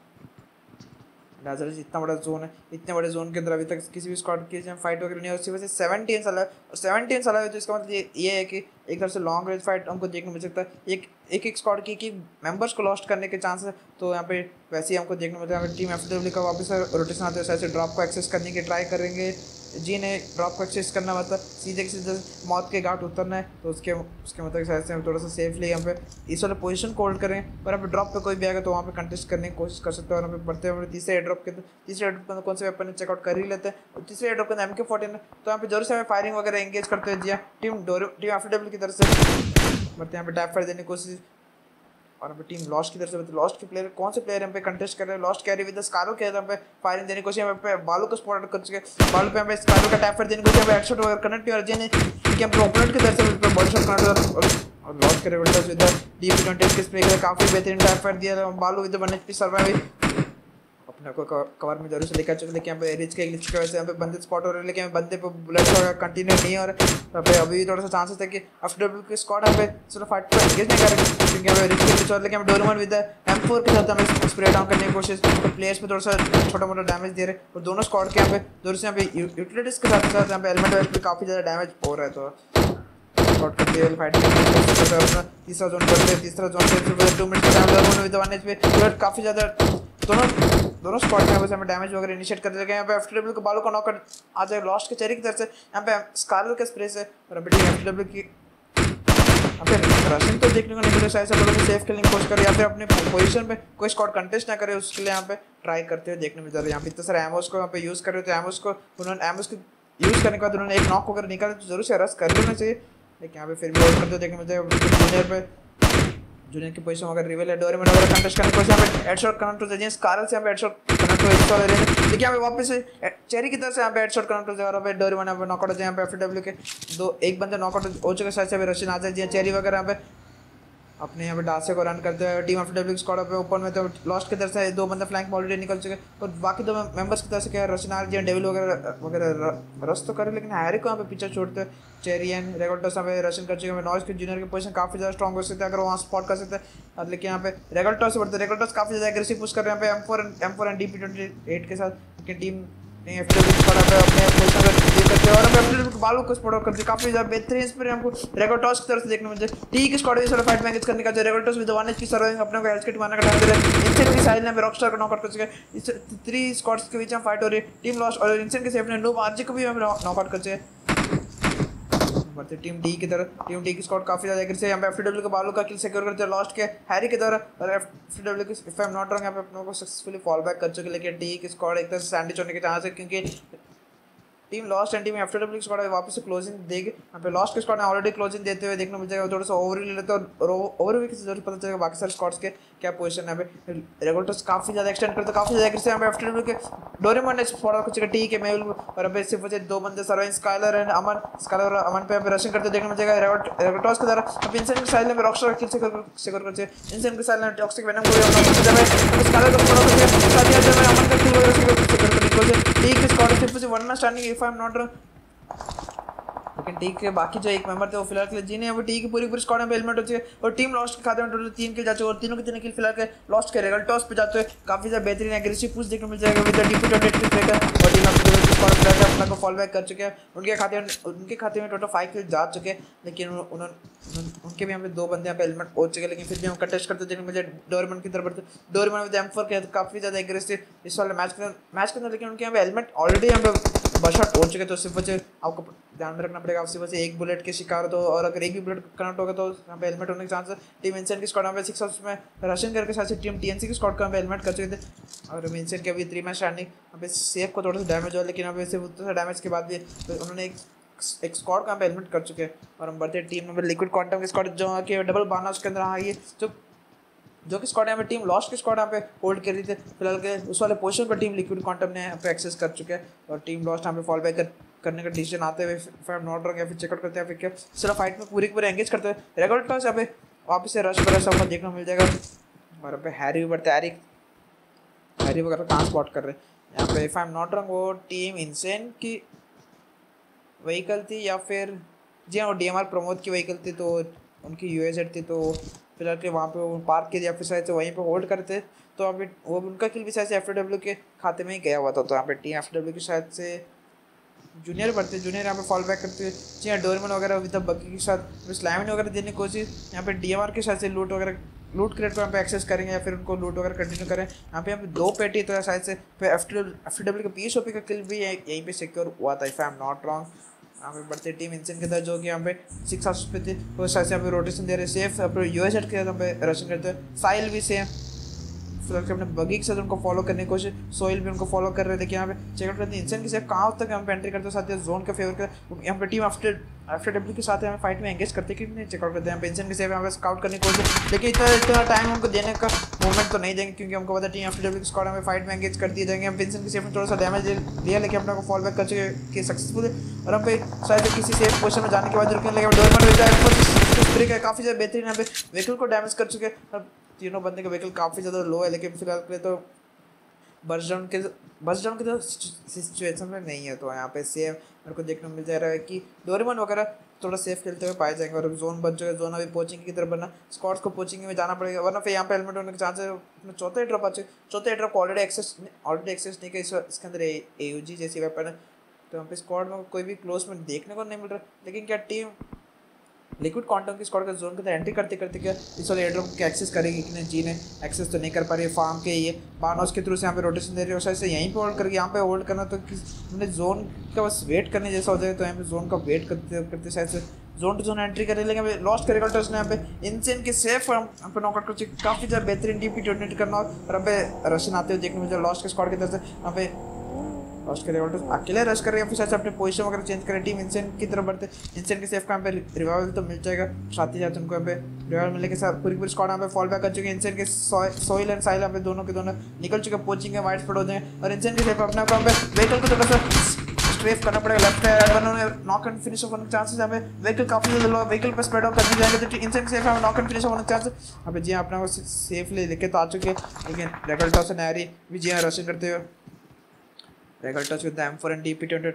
नाजर इतना बड़ा जोन है, इतने बड़े जोन के अंदर अभी तक किसी भी स्क्वाड की फाइट वगैरह नहीं है, उसकी वजह से सेवनटीन साल है और सेवनटीन साल है, तो इसका मतलब ये ये है कि एक तरफ से लॉन्ग रेंज फाइट हमको देखने मिल सकता है। एक एक एक स्क्वाड की एक मेंबर्स को लॉस्ट करने के चांस है, तो यहाँ पे वैसे ही हमको देखने मिलता है। टीम एफ डब्ल्यू का वापस रोटेशन आते हैं, ऐसे ड्रॉप को एक्सेस करने की ट्राई करेंगे। जी ने ड्रॉप को एक्सेस करना मतलब सीधे सीधे मौत के घाट उतरना है, तो उसके उसके मतलब शायद से हम थोड़ा सा सेफली यहाँ पे इस वाले पोजीशन को होल्ड करें। और यहाँ पे ड्रॉप पे कोई भी आएगा तो वहाँ पे कंटेस्ट करने की कोशिश कर सकते हैं। और यहाँ पे बढ़ते हुए तीसरे एड्रॉप के तीसरे एड्रॉप के अंदर कौन से वेपन चेकआउट कर ही लेते हैं, और तीसरे एड्रॉप के अंदर एम के फोर्टीन है, तो यहाँ पे जरूर से हमें फायरिंग वगैरह एंगेज करते हैं। जी हाँ टीम डोर टीम एफ डब्ल्यू की तरफ से बढ़ते यहाँ पे टैप फायर देने की कोशिश। और यहाँ पे टीम लॉस्ट की तरफ से लॉस्ट के प्लेयर कौन से प्लेयर यहाँ पे कंटेस्ट कर रहे हैं, लॉस्ट कैरी विद द स्कारो के यहाँ पे फायरिंग देने की कोशिश। यहाँ पे बालू को स्पॉट कर चुके बालू पे यहाँ पे स्कारो का टैप फायर देने की कोशिश, यहाँ पे हेडशॉट वगैरह कनेक्ट किया और जी ने यहाँ पे ओपोनेंट की तरफ से बॉडी शॉट कनेक्ट और लॉस्ट करे with the D P twenty के स्प्रे का काफी बेहतरीन टैप फायर दिया बालू विद वन एचपी सर्वाइव अपने को कवर में जरूर से लेकर चुके। लेकिन यहाँ पे रिच के ग्लिच की वजह से यहाँ पे बंदे स्पॉट हो रहे हैं, लेकिन बंदे पे बुलेट वगैरह कंटिन्यू नहीं हो रहा है। यहाँ पे अभी भी थोड़ा सा चांसेस है कि एफ डब्ल्यू की स्क्वाड यहाँ पे सिर्फ फाइट को एंगेज नहीं करेंगे, क्योंकि यहाँ पे रिच के ग्लिच और लेकिन डोरेमोन विद एम फोर के साथ हमें स्प्रे डाउन करने की कोशिश, तो प्लेयर्स पे थोड़ा सा छोटा मोटा डैमेज दे रहे हैं। और दोनों स्क्वाड के यहाँ पे जरूर से यहाँ पे यूटिलिटीज के साथ साथ यहाँ पे एलिमेंट वाइज पे काफ़ी ज़्यादा डैमेज हो रहा है, तो स्पॉट करते हुए फाइट तीसरा जोन करते तीसरा जोन टू मिनट का विद वन एच पे काफ़ी ज़्यादा दोनों दोनों स्पॉट में बस हमें डैमेज वगैरह इनिशिएट कर देंगे। यहाँ पे एफ डब्ल्यू को बालों का नॉक आ जाए लॉस्ट के चेरी की तरफ से, यहाँ पे स्कारलेट के स्प्रे से और अभी एफ डब्ल्यू की यहाँ पे रशियन तो देखने को नहीं मिले, शायद से थोड़ा सा सेफ खेलने की कोशिश करे या फिर अपने पोजीशन पे कोई स्क्वाड कंटेस्ट ना करे, उसके लिए यहाँ पे ट्राई करते हुए देखने में जा रहे हैं। यहाँ पे इतना सारे एमोस को यहाँ पे यूज़ कर रहे थे, एमोस को उन्होंने एमोस को यूज़ करने के बाद उन्होंने एक नॉक वगैरह निकाले, तो जरूर से रस कर लेना चाहिए, लेकिन यहाँ पे फिर भी होल्ड करते हुए देखने में जाए जूनियर पे जूनियर की पोजीशन अगर रिवेल है डोरेमोन वगैरह कंटेस्ट करने को यहाँ पे हेडशॉट कनेक्ट हो जाए स्कारल से यहाँ पे हेडशॉट कनेक्ट हो इस वाले रेंज, लेकिन यहाँ पे वापस से चेरी की तरफ से यहाँ पे हेडशॉट कनेक्ट हो जाए और यहाँ पे डोरेमोन यहाँ पे नॉकआउट हो जाए। यहाँ पे एफ डब्ल्यू के दो एक बंदे नॉकआउट हो चुके शायद से रशियन आ जाए चेरी वगैरह यहाँ पे अपने यहाँ पे डासे को रन करते हैं। टीम एफ डब्ल्यू स्क्वाड पे ओपन में तो लॉस्ट की तरफ से दो बंदे फ्लैंक में ऑलरेडी निकल चुके और बाकी दो मेंबर्स की तरफ से क्या रशियन आर जी डेविल वगैरह वगैरह रस तो करे, लेकिन हैरी को यहाँ पे पीछे छोड़ते हैं। चेरियन रेगल्टोस यहाँ पे रशियन कर चुके हैं, नॉइस के जूनियर की पोजीशन काफी ज्यादा स्ट्रॉन्ग हो सकते हैं अगर वहाँ स्पॉट कर सकते हैं, लेकिन यहाँ पे रेगल्टोस से बढ़ते रेगल्टोस काफी ज्यादा एग्रेसिव पुश कर रहे हैं यहाँ पे M four M four and D P twenty eight के साथ, लेकिन टीम एफ डब्ल्यू स्क्वाड पे अपने पोजीशन पर देख करते हैं और एफ डब्ल्यू बालों को स्पॉट करते हैं काफी ज्यादा बेहतरीन स्प्रे हमको रेगल्टोस की तरफ से देखने में मिलते हैं। टी की स्क्वाड इस वाला फाइट में एंगेज करने का Regaltos with one HP surviving अपने को हेल्थ किट मारने का टाइम दे रहे हैं। इंसेंट की साइड में रॉकस्टार को नॉकआउट कर चुके हैं, इस थ्री स्क्वाड्स के बीच में फाइट हो रही है। टीम लॉस्ट और इंसेंट के सेफ ने नूब आरजी को भी हम नॉकआउट कर चुके हैं। बढ़ते टीम डी की तरफ। टीम डी की स्क्वाड काफी ज्यादा एग्रेसिव है। यहाँ पे एफडब्ल्यू के बालों का किल सिक्योर करते हैं लॉस्ट के हैरी की तरफ, और एफडब्ल्यू की if I am not wrong यहाँ पे अपनों को सक्सेसफुली फॉल बैक कर चुके, लेकिन डी की स्क्वाड एक तरह से सैंडविच होने के चांस है, क्योंकि team lost and team FW squad वापस से क्लोजिंग देगी। यहाँ पे लॉस्ट के स्क्वाड ने ऑलरेडी क्लोजिंग देते हुए देखने मिल जाएगा, थोड़ा सा ओवर ले लेते हैं और ओवरव्यू की जरूरत पता चलेगा बाकी सारे स्क्वाड्स के क्या पोजीशन है। यहाँ पे रेगुलेटर्स काफी ज्यादा एक्सटेंड करते काफी ज्यादा एग्रेसिव। यहाँ पे एफडब्ल्यू के डोरेमोन ने स्पॉट कुछ टी के मेल, और अबे सिर्फ वजह दो बंदे survive Skylar and Aman, Skylar और अमन पे यहाँ पे रशिंग करते देखने मिल जाएगा रेगुलेटर्स की तरह। अब इंसेंट के साइड में रॉकस्टार किल सिक्योर करते हैं, इंसेंट के साइड में टॉक्सिक वेनम को स्काइलर को फोड़ो करके साथ ही जब अमन का किल वगैरह सिक्योर करने टी की स्क्वाड सिर्फ से one man standing if I am not wrong, लेकिन टी के बाकी जो एक मेंबर थे वो फिलहाल के लिए जीने हैं। वो टी की पूरी पूरी स्क्वाड में हेलमेट होती है, और टीम लॉस्ट के खाते में टोटल तीन किल जाते हैं, और तीनों के तीनों किल फिलहाल के लॉस्ट के रेगल टॉस पे जाते हैं। काफी ज्यादा बेहतरीन एग्रेसिव पुश देखने मिल जाएगा with the difficult kill tracker, और टीम ऑफ स्क्वाड प्लेयर अपना को फॉल बैक कर चुके हैं। उनके खाते में उनके खाते में टोटल फाइव किल जा चुके हैं, लेकिन उन्होंने उनके भी यहाँ पे दो बंदे यहाँ पे हेलमेट हो चुके हैं, लेकिन फिर भी हम कंटेस्ट करते देखने मुझे डोरेमन की तरफ बढ़ते। डोरेमन विद एम फोर के काफी ज्यादा एग्रेसिव इस वाले मैच के मैच के अंदर, लेकिन उनके यहाँ पे हेलमेट ऑलरेडी यहाँ पे बशॉट हो चुके, तो सिर्फ वजह आपको ध्यान में रखना पड़ेगा। आप सिर्फ एक बुलेट के शिकार तो, और अगर एक भी बुलेट कनेक्ट होगा तो यहाँ पे हेलमेट होने के चांस है। टीम इंसेंट की स्क्वाड यहाँ पे सिक्स हाउस में रशियन करके साथ से टीम टीएनसी की स्क्वाड का यहाँ पे हेलमेट कर चुके थे, और इंसेंट के अभी थ्री मैच स्टैंडिंग यहाँ पे सेफ को थोड़ा सा डैमेज हुआ, लेकिन यहाँ पे सिर्फ उतना सा डैमेज के बाद भी तो उन्होंने एक एक स्क्वाड का यहाँ पे हेलमेट कर चुके हैं। और हम बढ़ते टीम नंबर लिक्विड क्वांटम की स्क्वाड जो कि डबल बाना उसके अंदर आई है, जो जो कि स्क्वाड यहाँ पे टीम लॉस्ट की स्क्वाड यहाँ पे होल्ड कर रही थी फिलहाल के उस वाले पोजीशन पर टीम लिक्विड क्वांटम ने यहाँ पे एक्सेस कर चुके हैं, और टीम लॉस्ट यहाँ पे फॉल बैक कर, करने का डिसीजन आते हुए फिर नॉट रॉन्ग या फिर चेकआउट करते हैं, फिर क्या सिर्फ फाइट में पूरी पूरे एंगेज करते हैं। रेगुलर टॉस यहाँ पे वापस से रश पर सबको देखने को मिल जाएगा, और यहाँ पे हैरी भी बढ़ते हैरी हैरी वगैरह कहाँ स्पॉट कर रहे हैं यहाँ पे। If I am not wrong वो टीम इंसेंट की व्हीकल थी, या फिर जी हाँ वो डी एम आर प्रमोद की व्हीकल थी, तो उनकी यू एस थी, तो फिलहाल के वहाँ पे वो पार्क के या फिर शायद से वहीं पे होल्ड करते, तो अभी वो उनका किल भी शायद से एफ डब्ल्यू के खाते में ही गया हुआ था। तो यहाँ पे टीम एफ डब्ल्यू की शायद से जूनियर बढ़ते जूनियर यहाँ पे फॉल बैक करते हुए जी हाँ डोरेमन वगैरह अभी तक बकी के साथ स्लैमिन वगैरह देने की कोशिश। यहाँ पे डी एम आर के शायद से लूट वगैरह लूट क्रेट को यहाँ पे एक्सेस करेंगे, या फिर उनको लूट वगैरह कंटिन्यू करें। यहाँ पे यहाँ पे दो पेटी तो शायद से फिर एफ डब्ल्यू के पी एस ओ पी का किल भी यहीं पे सिक्योर हुआ था, if I am not wrong. यहाँ पे बढ़ते टीम इंसेंट के तरह जो कि यहाँ पे सिक्स हाउस पे थे, वो शायद से यहाँ पे रोटेशन दे रहे सेफ, अपने यूएस हेड के यहाँ पे रशिंग करते हैं। साइल भी सेम फिलहाल अपने बगी के साथ उनको फॉलो करने की कोशिश, सोइल भी उनको फॉलो कर रहे थे कि यहाँ पे चेकआउट करते हैं इंसेंट की सेफ कहाँ तक यहाँ पे एंट्री करते हैं, साथ ही जोन का फेवर कर यहाँ पे टीम आफ्टर आफ्टर डब्ल्यू के साथ यहाँ फाइट में एंगेज करते कि नहीं चेकआउट करते हैं। यहाँ पे इंसेंट की सेफ यहाँ पे स्काउट करने की कोशिश, लेकिन इतना इतना टाइम उनको देने का मूवमेंट तो नहीं देंगे, क्योंकि हमको पता टीम आफ्टर डब्ल्यू की स्क्वाड में फाइट में एंगेज कर दिए जाएंगे। हम इंसेंट की सेफ में थोड़ा सा डैमेज लिया, लेकिन अपने को फॉल बैक कर चुके सक्सेसफुल, और हम पे शायद किसी सेफ पोजिशन में जाने के बाद रुकने लगे। डोरेमन काफ़ी ज़्यादा बेहतरीन यहाँ पे व्हीकल को डैमेज कर चुके हैं, तीनों बंदे का व्हीकल काफ़ी ज़्यादा लो है, लेकिन फिलहाल के लिए तो बस डाउन के बस डाउन के तो सिचुएशन में नहीं है, तो यहाँ पे सेफ मेरे को देखने को मिल जा रहा है कि डोरेमन वगैरह थोड़ा सेफ खेलते हुए पाए जाएंगे, और जोन बच चुके जोन अभी पोचिंग की तरफ बनना स्क्वाड्स को पोचिंग में जाना पड़ेगा, वरना फिर यहाँ पे हेलमेट होने के चांस है। चौथा ही ड्रॉप आ चुके चौथे ही ड्रॉप को ऑलरेडी एक्सेस ऑलरेडी एक्सेस नहीं किया, इसके अंदर ए यू जी जैसी वेपन है, तो यहाँ पे स्क्वाड में कोई भी क्लोज में देखने को नहीं मिल रहा। लेकिन क्या टीम लिक्विड क्वांटम की स्क्वाड का जोन के अंदर एंट्री करते करते क्या इस वाले एयरड्रॉप के एक्सेस करेगी कि नहीं, जी ने एक्सेस तो नहीं कर पा रही है फार्म के ये बानोस के थ्रू से यहाँ पे रोटेशन दे रही है, और शायद से यहीं पे होल्ड करके यहाँ पे होल्ड करना तो उन्हें जोन का बस वेट करने जैसा हो जाए, तो यहाँ पे जोन का वेट करते करते शायद से जोन टू जोन एंट्री करें, लेकिन लॉस्ट करेगा तो उसने यहाँ पे इंसेन के सेफ यहाँ पे नॉकआउट कर चुके काफ़ी ज़्यादा बेहतरीन डीपी डोनेट करना, और यहाँ पे रशियन आते हुए देखने मुझे लॉस्ट के स्क्वाड की तरफ से यहाँ पे लॉस्ट करेगा तो अकेले रश करेगा, फिर शायद अपने पोजीशन वगैरह चेंज करें, टीम इंसेंट की तरफ बढ़ते इंसेंट के सेफ का यहाँ पे रिवाइवल तो मिल जाएगा, साथ ही साथ उनको यहाँ पे रिवाइवल मिलने के साथ पूरी पूरी स्क्वाड यहाँ पे फॉल बैक कर चुके हैं। इंसेंट के सोइल एंड साइल यहाँ पे दोनों के दोनों निकल चुके हैं पोचिंग के वाइड स्पॉट हो जाएंगे, और इंसेंट के सेफ अपने आप यहाँ पे व्हीकल को थोड़ा सा स्ट्रेफ करना पड़ेगा, लेफ्ट है उन्होंने नॉक एंड फिनिश होने के चांसेस यहाँ पे व्हीकल काफ़ी ज़्यादा लो व्हीकल पर स्प्रेड आउट कर दी जाएंगे, तो इंसेंट सेफ है नॉक एंड फिनिश होने के चांसेस यहाँ पे जी हाँ अपना सेफली लेके तो आ चुके हैं, लेकिन रेगल्टा से नैरी भी जी हाँ रशिंग करते हुए Regalta with M four and DP twenty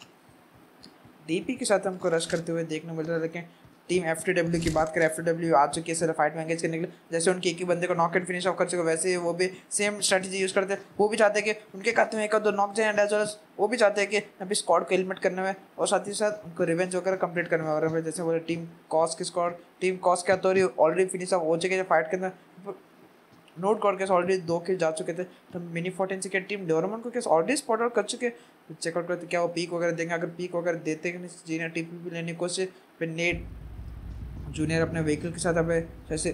DP के साथ हमको रश करते हुए देखने मिल रहा है। लेकिन टीम एफ टी डब्ल्यू की बात करें, एफ टी डब्ल्यू आ चुकी है सिर्फ फाइट में एंगेज करने के लिए, जैसे उनके एक ही बंदे को नॉक एंड फिनिश ऑफ कर चुके वैसे वो भी सेम स्ट्रैटेजी यूज़ करते हैं, वो भी चाहते हैं कि उनके खाते में एक और दो नॉक जाए, एंड एज वेल एज वो भी चाहते हैं कि अभी स्क्वाड को एलिमिनेट करने में और साथ ही साथ उनको रिवेंज वगैरह कंप्लीट करने में, और जैसे बोले टीम कॉस की स्क्वाड टीम कॉस क्या तो ऑलरेडी फिनिश ऑफ हो चुके हैं फाइट के अंदर, नोट गॉड के ऑलरेडी दो किल जा चुके थे। तो मिनी फोर्टीन की टीम डोरेमोन को कैसे ऑलरेडी स्पॉट आउट कर चुके। चेकआउट करते क्या वो पीक वगैरह देंगे, अगर पीक वगैरह देते हैं जीने टीपी भी लेने की कोशिश। फिर नेट जूनियर अपने व्हीकल के साथ अब जैसे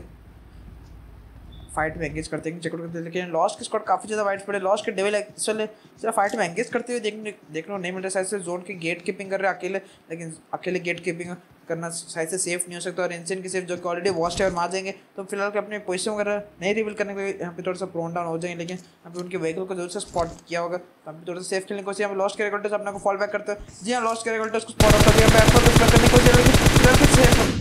फाइट में एंगेज करते हैं, चेकआउट करते हैं। लेकिन लॉस्ट के स्क्वाड काफ़ी ज़्यादा वाइड्स पड़े, लॉस्ट के डेविल चले सिर्फ फाइट में एंगेज करते हुए देखने देखने को नहीं मिल रहा। शायद से जोन की गेट कीपिंग कर रहे हैं अकेले, लेकिन अकेले गेट कीपिंग करना शायद से सेफ नहीं हो सकता। और इंसेंट की सेफ जो कि ऑलरेडी वॉच टावर मार जाएंगे, तो फिलहाल के अपने पोजिशन वगैरह नहीं रिवील करने के लिए यहाँ पे थोड़ा सा प्रोन डाउन हो जाएंगे। लेकिन यहाँ पे उनके व्हीकल को जरूर से स्पॉट किया होगा, तो यहाँ पे थोड़ा सा सेफ खेलने की कोशिश। यहाँ पे लॉस्ट कैरेक्टर्स अपने को फॉल बैक करते हैं। जी हाँ, लॉस्ट कैरेक्टर्स को स्पॉट आउट कर दिया, करने की कोशिश सेफ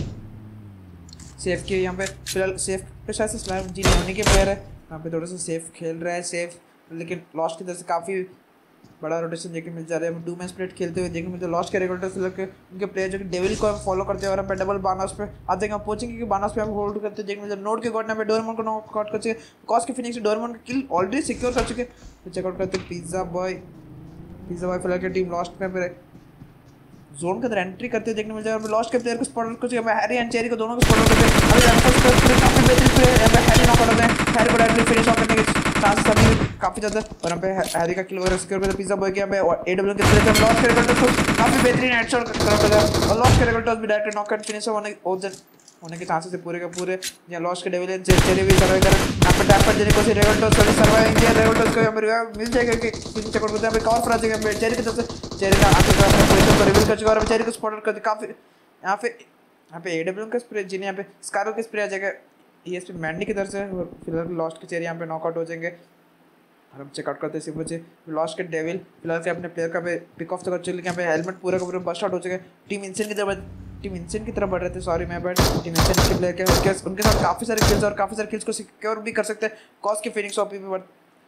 सेफ किए यहाँ पे। फिलहाल सेफ पे शायद से स्लैम जी होने के प्लेयर है, यहाँ पे थोड़ा सा सेफ खेल रहा है सेफ। लेकिन लॉस्ट की तरफ से काफ़ी बड़ा रोटेशन देखने मिल जा रहा है। टू मैच स्प्लिट खेलते हुए देखने मिलते हैं लॉस्ट के रेगुलेटर से लगे उनके प्लेयर जो कि डेविल को फॉलो करते हैं और पे डबल बानस पे आते हैं पहुंचेंगे कि बानस पे हम होल्ड करते हैं। देखने मिलते नोट के गॉड ने पे डोरेमोन को नॉकआउट कर चुके, कॉस के फिनिक्स डोरेमोन की किल ऑलरेडी सिक्योर कर चुके। तो चेकआउट करते हैं पिज्जा बॉय पिज्जा बॉय फिलहाल की टीम लॉस्ट में पे जोन के अंदर एंट्री करते देखने मिल जाएगा। लॉस्ट के प्लेयर को स्पॉट आउट करते हैं, हैरी एंड चेरी को दोनों को स्पॉट आउट करते हैं। अभी एम्फोर्स पे काफी बेहतरीन प्ले है, यहाँ पे हैरी नॉक आउट होते हैं, हैरी को डायरेक्टली फिनिश ऑफ करने के चांस अभी काफी ज्यादा। और यहाँ पे हैरी का किल वगैरह सिक्योर करते पिज्जा बॉय के। यहाँ पे एडब्ल्यू के प्लेयर थे लॉस्ट के रेगुलेटर्स को काफी बेहतरीन हेडशॉट करते हैं और लॉस्ट के रेगुलेटर्स भी डायरेक्ट नॉकआउट फिनिश होने होने के चांसेस है पूरे के पूरे। यहाँ लॉस्ट के डेविल चेरी भी सर्वाइव करें, यहाँ पे टैप पर देने को रेगुलेटर्स को सर्वाइव किया, रेगुलेटर्स को यहाँ पे मिल जाएगा कि चेकआउट करते हैं। यहाँ पे कवर पर आ जाएगा चेरी की तरफ से, चेरी का आखिर अपने पोजीशन को रिवील कर चुका और चेरी को स्पॉट आउट करते काफी। यहाँ पे यहाँ पे एडब्ल्यू का स्प्रे जिन्हें यहाँ पे स्कारो का स्प्रे आ जाएगा ईएसपी मैंडी की तरफ से। फिलहाल लॉस्ट के चेरी यहाँ पे नॉकआउट हो जाएंगे और हम चेकआउट करते हैं सिर्फ बचे लॉस्ट के डेविल फिलहाल से अपने प्लेयर का पे पिक ऑफ तो कर चुके। यहाँ पे हेलमेट पूरा का पूरा बस्ट आउट हो चुके। टीम इंसेंट की तरफ टीम इंसेंट की तरफ बढ़ रहे थे, सॉरी मैं बट टीम इंसेंट के प्लेयर के उनके उनके साथ काफ़ी सारे किल्स और काफ़ी सारे किल्स को सिक्योर भी कर सकते हैं। कॉस की फिनिक्स ऑपी भी बढ़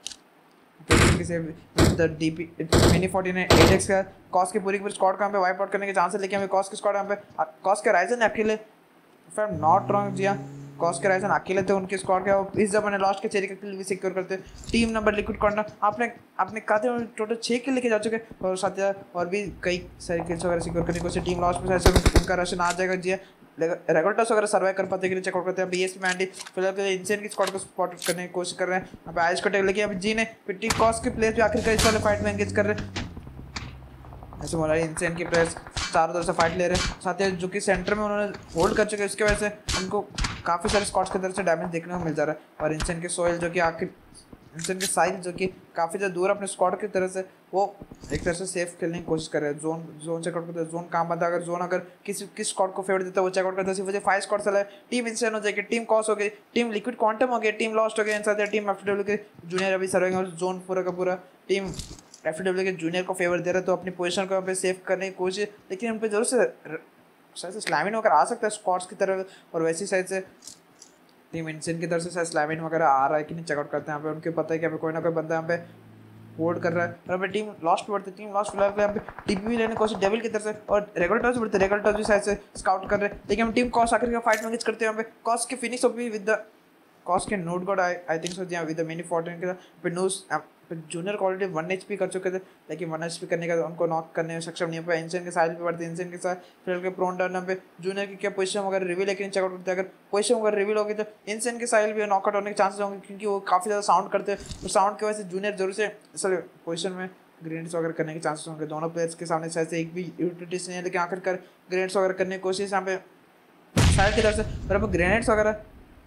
DP mini fourteen eight X का कॉस की पूरी पूरी स्क्वाड का पे वाइप आउट करने के चांस है। लेकिन हमें कॉस की स्क्वाड यहाँ पे कॉस के राइजन अकेले if I am not wrong जी हाँ कॉस के राइजन अकेले थे उनके स्क्वाड के। इस जमाने लॉस्ट के चेरी का किल भी सिक्योर करते। टीम नंबर लिक्विड कॉर्नर आपने आपने कहा थे टोटल छः किल लेके जा चुके और साथ और भी कई सारी किल्स वगैरह सिक्योर करने की कोशिश। टीम लॉस्ट में उनका रशन आ जाएगा जी रेगुलेटर्स वगैरह सर्वाइव कर पाते हैं चेकआउट करते हैं। बीएसपी मैंडी फिलहाल के इंसेंट की स्क्वाड को स्पॉट करने की कोशिश कर रहे हैं। यहाँ पे आयुष को टेक लेके अब जी ने टीम कॉस के प्लेयर्स भी आखिरकार इस वाले फाइट में एंगेज कर रहे हैं। ऐसे बोला इंसेंट के प्लेयर्स चारों तरफ से फाइट ले रहे हैं, साथ ही जो कि सेंटर में उन्होंने होल्ड कर चुके हैं उसकी वजह से उनको काफ़ी सारे स्क्वाड्स की तरफ से डैमेज देखने को मिल जा रहा है। और इंसेंट के सोयल जो कि आखिर इंसेंट के साइल जो कि काफ़ी ज़्यादा दूर अपने स्क्वाड की तरफ से वो एक तरह से सेफ खेलने की कोशिश कर रहे हैं। जोन जोन चेकआउट करते हैं, जोन काम बनता है अगर जोन अगर किसी किस स्क्वाड को फेवर देता है वो चेकआउट करता है। सिर्फ वजह फाइव स्क्वाड चला है। टीम इंसेंट हो जाएगी, टीम कॉस हो गई, टीम लिक्विड क्वांटम हो गई, टीम लॉस्ट हो गई, साथ टीम एफ डब्ल्यू के जूनियर अभी सर्विंग और जोन पूरा का पूरा टीम एफ डब्ल्यू के जूनियर को फेवर दे रहा है तो अपनी पोजीशन को यहाँ पे सेव करने की कोशिश। लेकिन हम पे जरूर से शायद से स्लैमिन वगैरह आ सकता है स्क्वाड्स की तरफ और वैसी साइड से टीम इंसेंट की तरफ से शायद स्लैमिन वगैरह आ रहा है कि नहीं चेकआउट करते हैं। यहाँ पे उनके पता है कि यहाँ पे कोई ना कोई बंदा यहाँ पे होल्ड कर रहा है और यहाँ पे टीम लॉस्ट पे बढ़ती टीम लॉस्ट फिलहाल यहाँ पे टीपी भी लेने की कोशिश डेविल की तरफ से और रेगुलेटर्स भी बढ़ते रेगुलेटर्स भी शायद से स्काउट कर रहे हैं। लेकिन हम टीम कॉस आखिर का फाइट मैनेज करते हैं। यहाँ पे कॉस की फिनिक्स भी विद द कॉस के note god I I think so जी विद द मिनी फोर्टीन के पे news junior quality one H P कर चुके थे लेकिन वन एच पी करने का उनको नॉक करने में सक्षम नहीं हो पाया। इंसेंट के साइड पे बढ़ते इंसेंट के साथ फिर के प्रोन टर्न पे जूनियर की क्या पोजीशन वगैरह रिवील लेकिन चेकआउट करते हैं। अगर पोजीशन वगैरह रिवील होगी तो इंसेंट के साइड भी नॉकआउट होने के चांसेस होंगे क्योंकि वो काफ़ी ज़्यादा साउंड करते हैं तो साउंड की वजह से जूनियर जरूर से सर पोजीशन में ग्रेनेड्स वगैरह करने के चांसेस होंगे। दोनों प्लेयर्स के सामने शायद से एक भी यूटिलिटीज नहीं है लेकिन आखिरकार ग्रेनेड्स वगैरह करने की कोशिश यहाँ पे साइड की तरफ से और अब ग्रेनेड्स वगैरह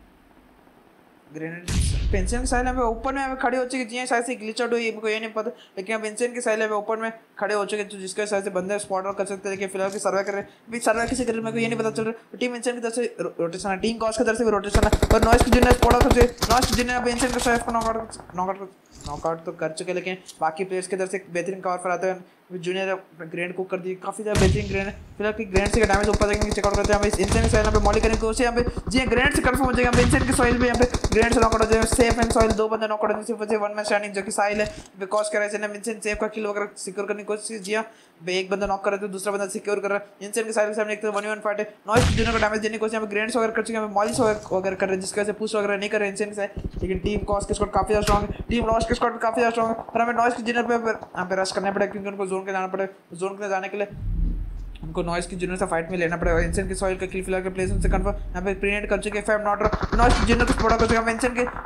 ग्रेनेड पेंशन के साइड में ऊपर में खड़े हो चुके जी शायद से ग्लिच आउट हुई हमको ये नहीं पता लेकिन अब पेंशन के साइड में ऊपर में खड़े हो चुके तो जिसके साइड से बंदे स्पॉट आउट कर सकते हैं। लेकिन फिलहाल सर्वे कर रहे हैं सर्वे किसी कर मेरे को ये नहीं पता चल रहा। टीम इंसेंट की तरफ से रोटेशन है, टीम कॉस की तरफ से भी रोटेशन है और नॉइस की जिन्हें स्पॉट आउट करते नॉइस की जिन्हें अब इंसेंट के साइड को नॉकआउट नॉकआउट नॉकआउट तो कर चुके लेकिन बाकी प्लेयर्स की तरफ से बेहतरीन कवर पर आते हैं। जूनियर ग्रेनेड कुक कर दी काफ़ी ज़्यादा बेहतरीन ग्रेनेड फिलहाल की ग्रेनेड से डैमेज ऊपर जाएंगे चेकआउट करते हैं। इंसेंट के साइड यहाँ पे मॉली करने की कोशिश यहाँ पे जी ग्रेनेड से कंफर्म हो जाएगा। इंसेंट की सॉइल भी यहाँ पे ग्रेनेड से नॉकआउट हो जाएगा। सेफ एंड सॉइल दो बंदे नॉकआउट होते सिर्फ वन मैन स्टैंडिंग जो कि साइल है बिकॉज कर रहे हैं इंसेंट सेफ का किल वगैरह सिक्योर करने की कोशिश जी हाँ एक बंदा नॉक कर रहे थे दूसरा बंदा सिक्योर कर रहा है। इंसेंट के साइड के सामने एक तो वन वन फाइट है नॉइस जूनियर को डैमेज देने की कोशिश यहाँ पे ग्रेनेड्स वगैरह कर चुके हैं मॉलिस वगैरह कर रहे हैं जिसकी वजह से पुश वगैरह नहीं कर रहे हैं इंसेंट के साइड। लेकिन टीम कॉस के स्क्वाड काफ़ी ज़्यादा स्ट्रॉग है, टीम लॉस्ट के स्क्वाड काफ़ी ज़्यादा स्ट्रॉग है और हमें नॉइस की जूनियर पे यहाँ पे रश करना पड़ेगा क्योंकि उनको जोन के जाना पड़ेगा। जोन के जाने के लिए उनको नॉइस की जूनियर से फाइट में लेना पड़ेगा। इंसेंट के सॉइल का किल फिलहाल के प्लेसमेंट से कंफर्म यहाँ पे प्रीनेट कर चुके हैं। नॉइस की जूनियर को स्पॉट कर चुके हैं इंसेंट के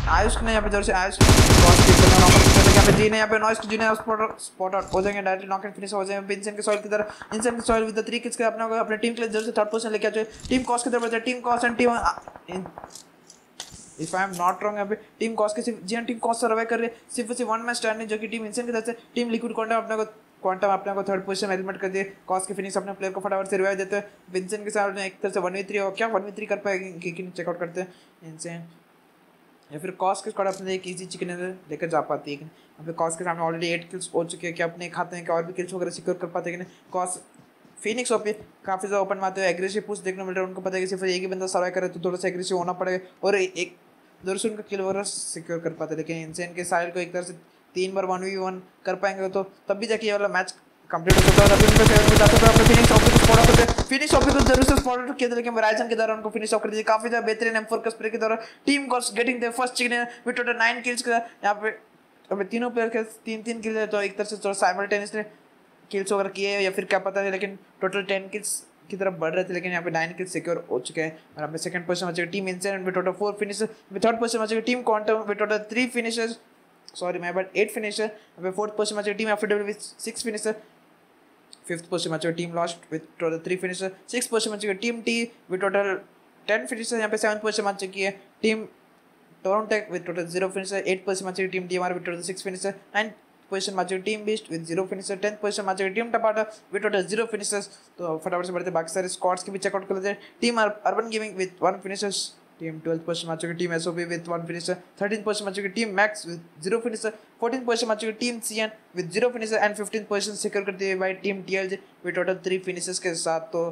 आयुष ने यहाँ पे जोर से आयुष क्रॉस किक करना नॉकआउट करने यहाँ पे जी ने यहाँ पे नॉइस जी ने स्पॉट स्पॉट आउट हो जाएंगे डायरेक्टली नॉकआउट फिनिश हो जाएंगे इंसेंट के सॉइल की तरफ इंसेंट के सॉइल विद द थ्री किक्स के अपने अपने टीम के लिए जोर से थर्ड पोजीशन लेके आते टीम कॉस की तरफ बढ़ते टीम कॉस and team if I am not wrong यहाँ पे टीम कॉस के सिर्फ जी टीम कॉस सर्वाइव कर रही है सिर्फ सिर्फ वन मैच स्टैंड जो कि टीम इंसेंट की तरफ से टीम लिक्विड क्वांटम अपने को क्वांटम अपने को थर्ड पोजीशन में एलिमिनेट कर दिए कॉस की फिनिश अपने प्लेयर को फटाफट से रिवाइव देते हैं विंसेंट के साथ एक तरह से वन वी थ्री और क्या वन वी थ्री कर पाएगी कि चेकआउट करते हैं इंसेंट या फिर कॉस के स्क्वाड अपने एक इजी चिकन लेकर जा पाती है यहाँ पे कॉस के सामने ऑलरेडी एट किल्स हो चुके हैं कि अपने खाते हैं कि और भी किल्स वगैरह सिक्योर कर पाते हैं कि नहीं कॉस फिनिक्स ओपी काफ़ी ज़्यादा ओपन मारते हैं एग्रेसिव पुश देखने मिल रहा है उनको पता है कि सिर्फ एक ही बंदा सर्वाइव करे तो थोड़ा सा एग्रेसिव होना पड़ेगा और एक दो से उनका किल वगैरह सिक्योर कर पाते लेकिन इंसेंट के साइड को एक तरह से तीन बार वन वी वन कर पाएंगे तो तब भी जाके ये वाला मैच कंप्लीट हो सकता है तभी उनका फेवर में जाता है अपने फिनिक्स ऑफ को स्पॉट ऑफ करते फिनिक्स ऑफ को जरूर से स्पॉट ऑफ किया था लेकिन राइजन के द्वारा उनको फिनिश ऑफ कर दिया काफ़ी ज़्यादा बेहतरीन एम फोर का स्प्रे के द्वारा टीम कॉस getting the first chicken with total nine kills का यहाँ पे अभी तीनों प्लेयर के तीन तीन किल है तो एक तरह से थोड़ा साइमल्टेनियसली किल्स वगैरह किए या फिर क्या पता है लेकिन टोटल टेन किल्स की तरफ बढ़ रहे थे लेकिन यहाँ पे नाइन किल्स सिक्योर हो चुके हैं और यहाँ पे सेकंड पोजीशन में टीम इंसेंट with total four finishes third position में team Quantum with total three finishes sorry my but eight finisher यहाँ पे फोर्थ पोजीशन में team FW with six finisher fifth position में team lost with total three finisher six position में team T with total ten finisher यहाँ पे seven position में चुकी है team Toronto with total zero finisher eight position में team TMR with total six finisher nine position में team Beast with zero finisher tenth position में team टपाटा with total zero finishers तो फटाफट से बढ़ते बाकी सारे स्क्वाड्स की भी चेकआउट कर लेते हैं team Urban Gaming with one finishers team twelfth position में चुकी team SOP with one finisher thirteen position में चुकी team Max with zero finisher fourteen position में चुकी team CN with zero finisher and fifteen position secure करती है by team TLJ with total three finishers के साथ तो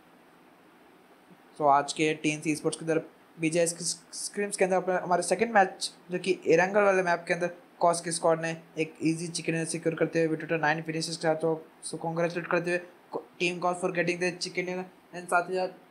तो आज के टीएनसी स्पोर्ट्स की तरफ बीजेएस की स्क्रीम्स के अंदर हमारे सेकंड मैच जो कि एरंगल वाले मैप के अंदर कॉस के स्क्वाड ने एक इजी चिकन सिक्योर करते हुए टोटल नाइन फिनिशेस के साथ तो सो कांग्रेचुलेट करते हुए टीम कॉस for getting the chicken and साथ ही साथ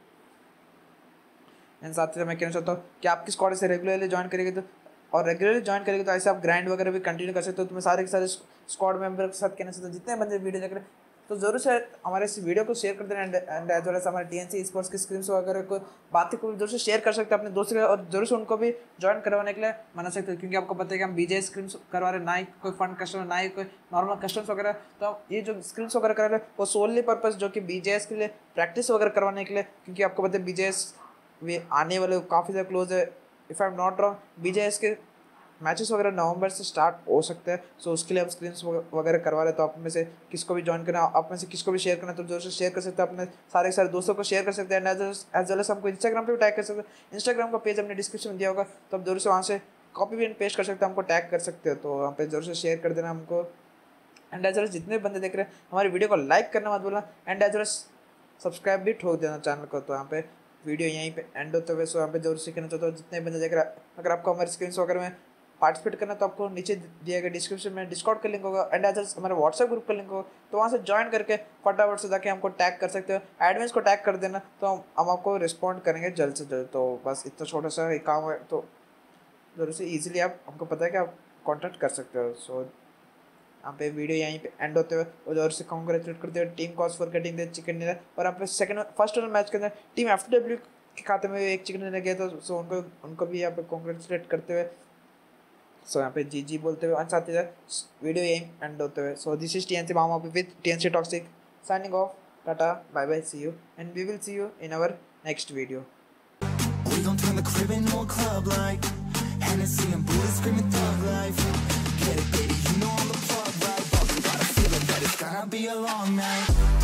एंड साथ ही मैं कहना चाहता हूँ कि आपकी स्क्वाड से रेगुलरली ज्वाइन करेंगे तो और रेगुलरली ज्वाइन करेंगे तो ऐसे आप ग्राइंड वगैरह भी कंटिन्यू कर सकते हो तो मैं सारे के सारे स्क्वाड मेंबर के साथ कहना चाहता हूँ जितने बंदे वीडियो देख रहे हैं तो जरूर से हमारे इस वीडियो को शेयर कर देना एंड एज वेल एज हमारे टीएनसी स्पोर्ट्स की स्क्रीम्स वगैरह को बातें को जरूर से शेयर कर सकते हैं अपने दोस्तों और जरूर से उनको भी ज्वाइन करवाने के लिए मना सकते हैं क्योंकि आपको पता है कि हम बीजे स्क्रीम्स करवा रहे ना ही कोई फंड कस्टमर ना ही कोई नॉर्मल कस्टमर्स वगैरह तो ये जो स्क्रीम्स वगैरह करा रहे हैं वो सोनली पर्पस जो कि बीजेएस के लिए प्रैक्टिस वगैरह करवाने के लिए क्योंकि आपको पता है बीजेएस वे आने वाले काफ़ी ज़्यादा क्लोज है if I am not wrong BJS के मैचेस वगैरह नवंबर से स्टार्ट हो सकते हैं सो उसके लिए आप स्क्रीन्स वगैरह करवा रहे तो आप में से किसको भी ज्वाइन करना आप में से किसको भी शेयर करना तो जरूर से शेयर कर सकते हैं अपने सारे सारे दोस्तों को शेयर कर सकते हैं एज वेल एज हमको इंस्टाग्राम पे भी टैग कर सकते हैं इंस्टाग्राम का पेज हमने डिस्क्रिप्शन में दिया होगा तो आप जरूर से वहाँ से कॉपी भी पेस्ट कर सकते हैं हमको टैग कर सकते हो तो वहाँ पे जरूर से शेयर कर देना हमको एंड एज वेल जितने बंदे देख रहे हैं हमारी वीडियो को लाइक करना मत बोलना एंड एज वेल सब्सक्राइब भी ठोक देना चैनल को तो यहाँ पे वीडियो यहीं पे एंड होते हुए सो यहाँ पे जरूर से कहना चाहता हूँ जितने बंदे देख रहे हैं अगर आपको हमारे स्क्रीन्स वगैरह में पार्टिसिपेट करना तो आपको नीचे दिया गया डिस्क्रिप्शन में डिस्कॉर्ड का लिंक होगा एंड एज हमारे व्हाट्सएप ग्रुप का लिंक होगा तो वहाँ से ज्वाइन करके फटाफट से जाके हमको टैग कर सकते हो एडमिन्स को टैग कर देना तो हम हम आपको रिस्पॉन्ड करेंगे जल्द से जल्द तो बस इतना छोटा सा एक काम है तो जरूर से ईजिली आप हमको पता है कि आप कॉन्टैक्ट कर सकते हो सो यहाँ पे वीडियो यहीं पे एंड होते हुए और जरूर से कॉन्ग्रेचुलेट करते हुए टीम कॉस for getting the chicken dinner और यहाँ पे सेकंड फर्स्ट मैच के अंदर टीम एफडब्ल्यू के खाते में एक चिकन डिनर गया तो सो उनको उनको भी यहाँ पे कॉन्ग्रेचुलेट करते हुए सो यहाँ पे जी जी बोलते हुए साथ ही साथ वीडियो यहीं एंड होते हुए सो दिस इज टीएनसी मामा with TNC toxic signing off टाटा bye bye see you and we will see you in our next video We gon' turn the crib into a club like Hennessy and Buddha screaming thug life. Get it, baby, you know I'm the plug, right? But we gotta feel it that it's gonna be a long night.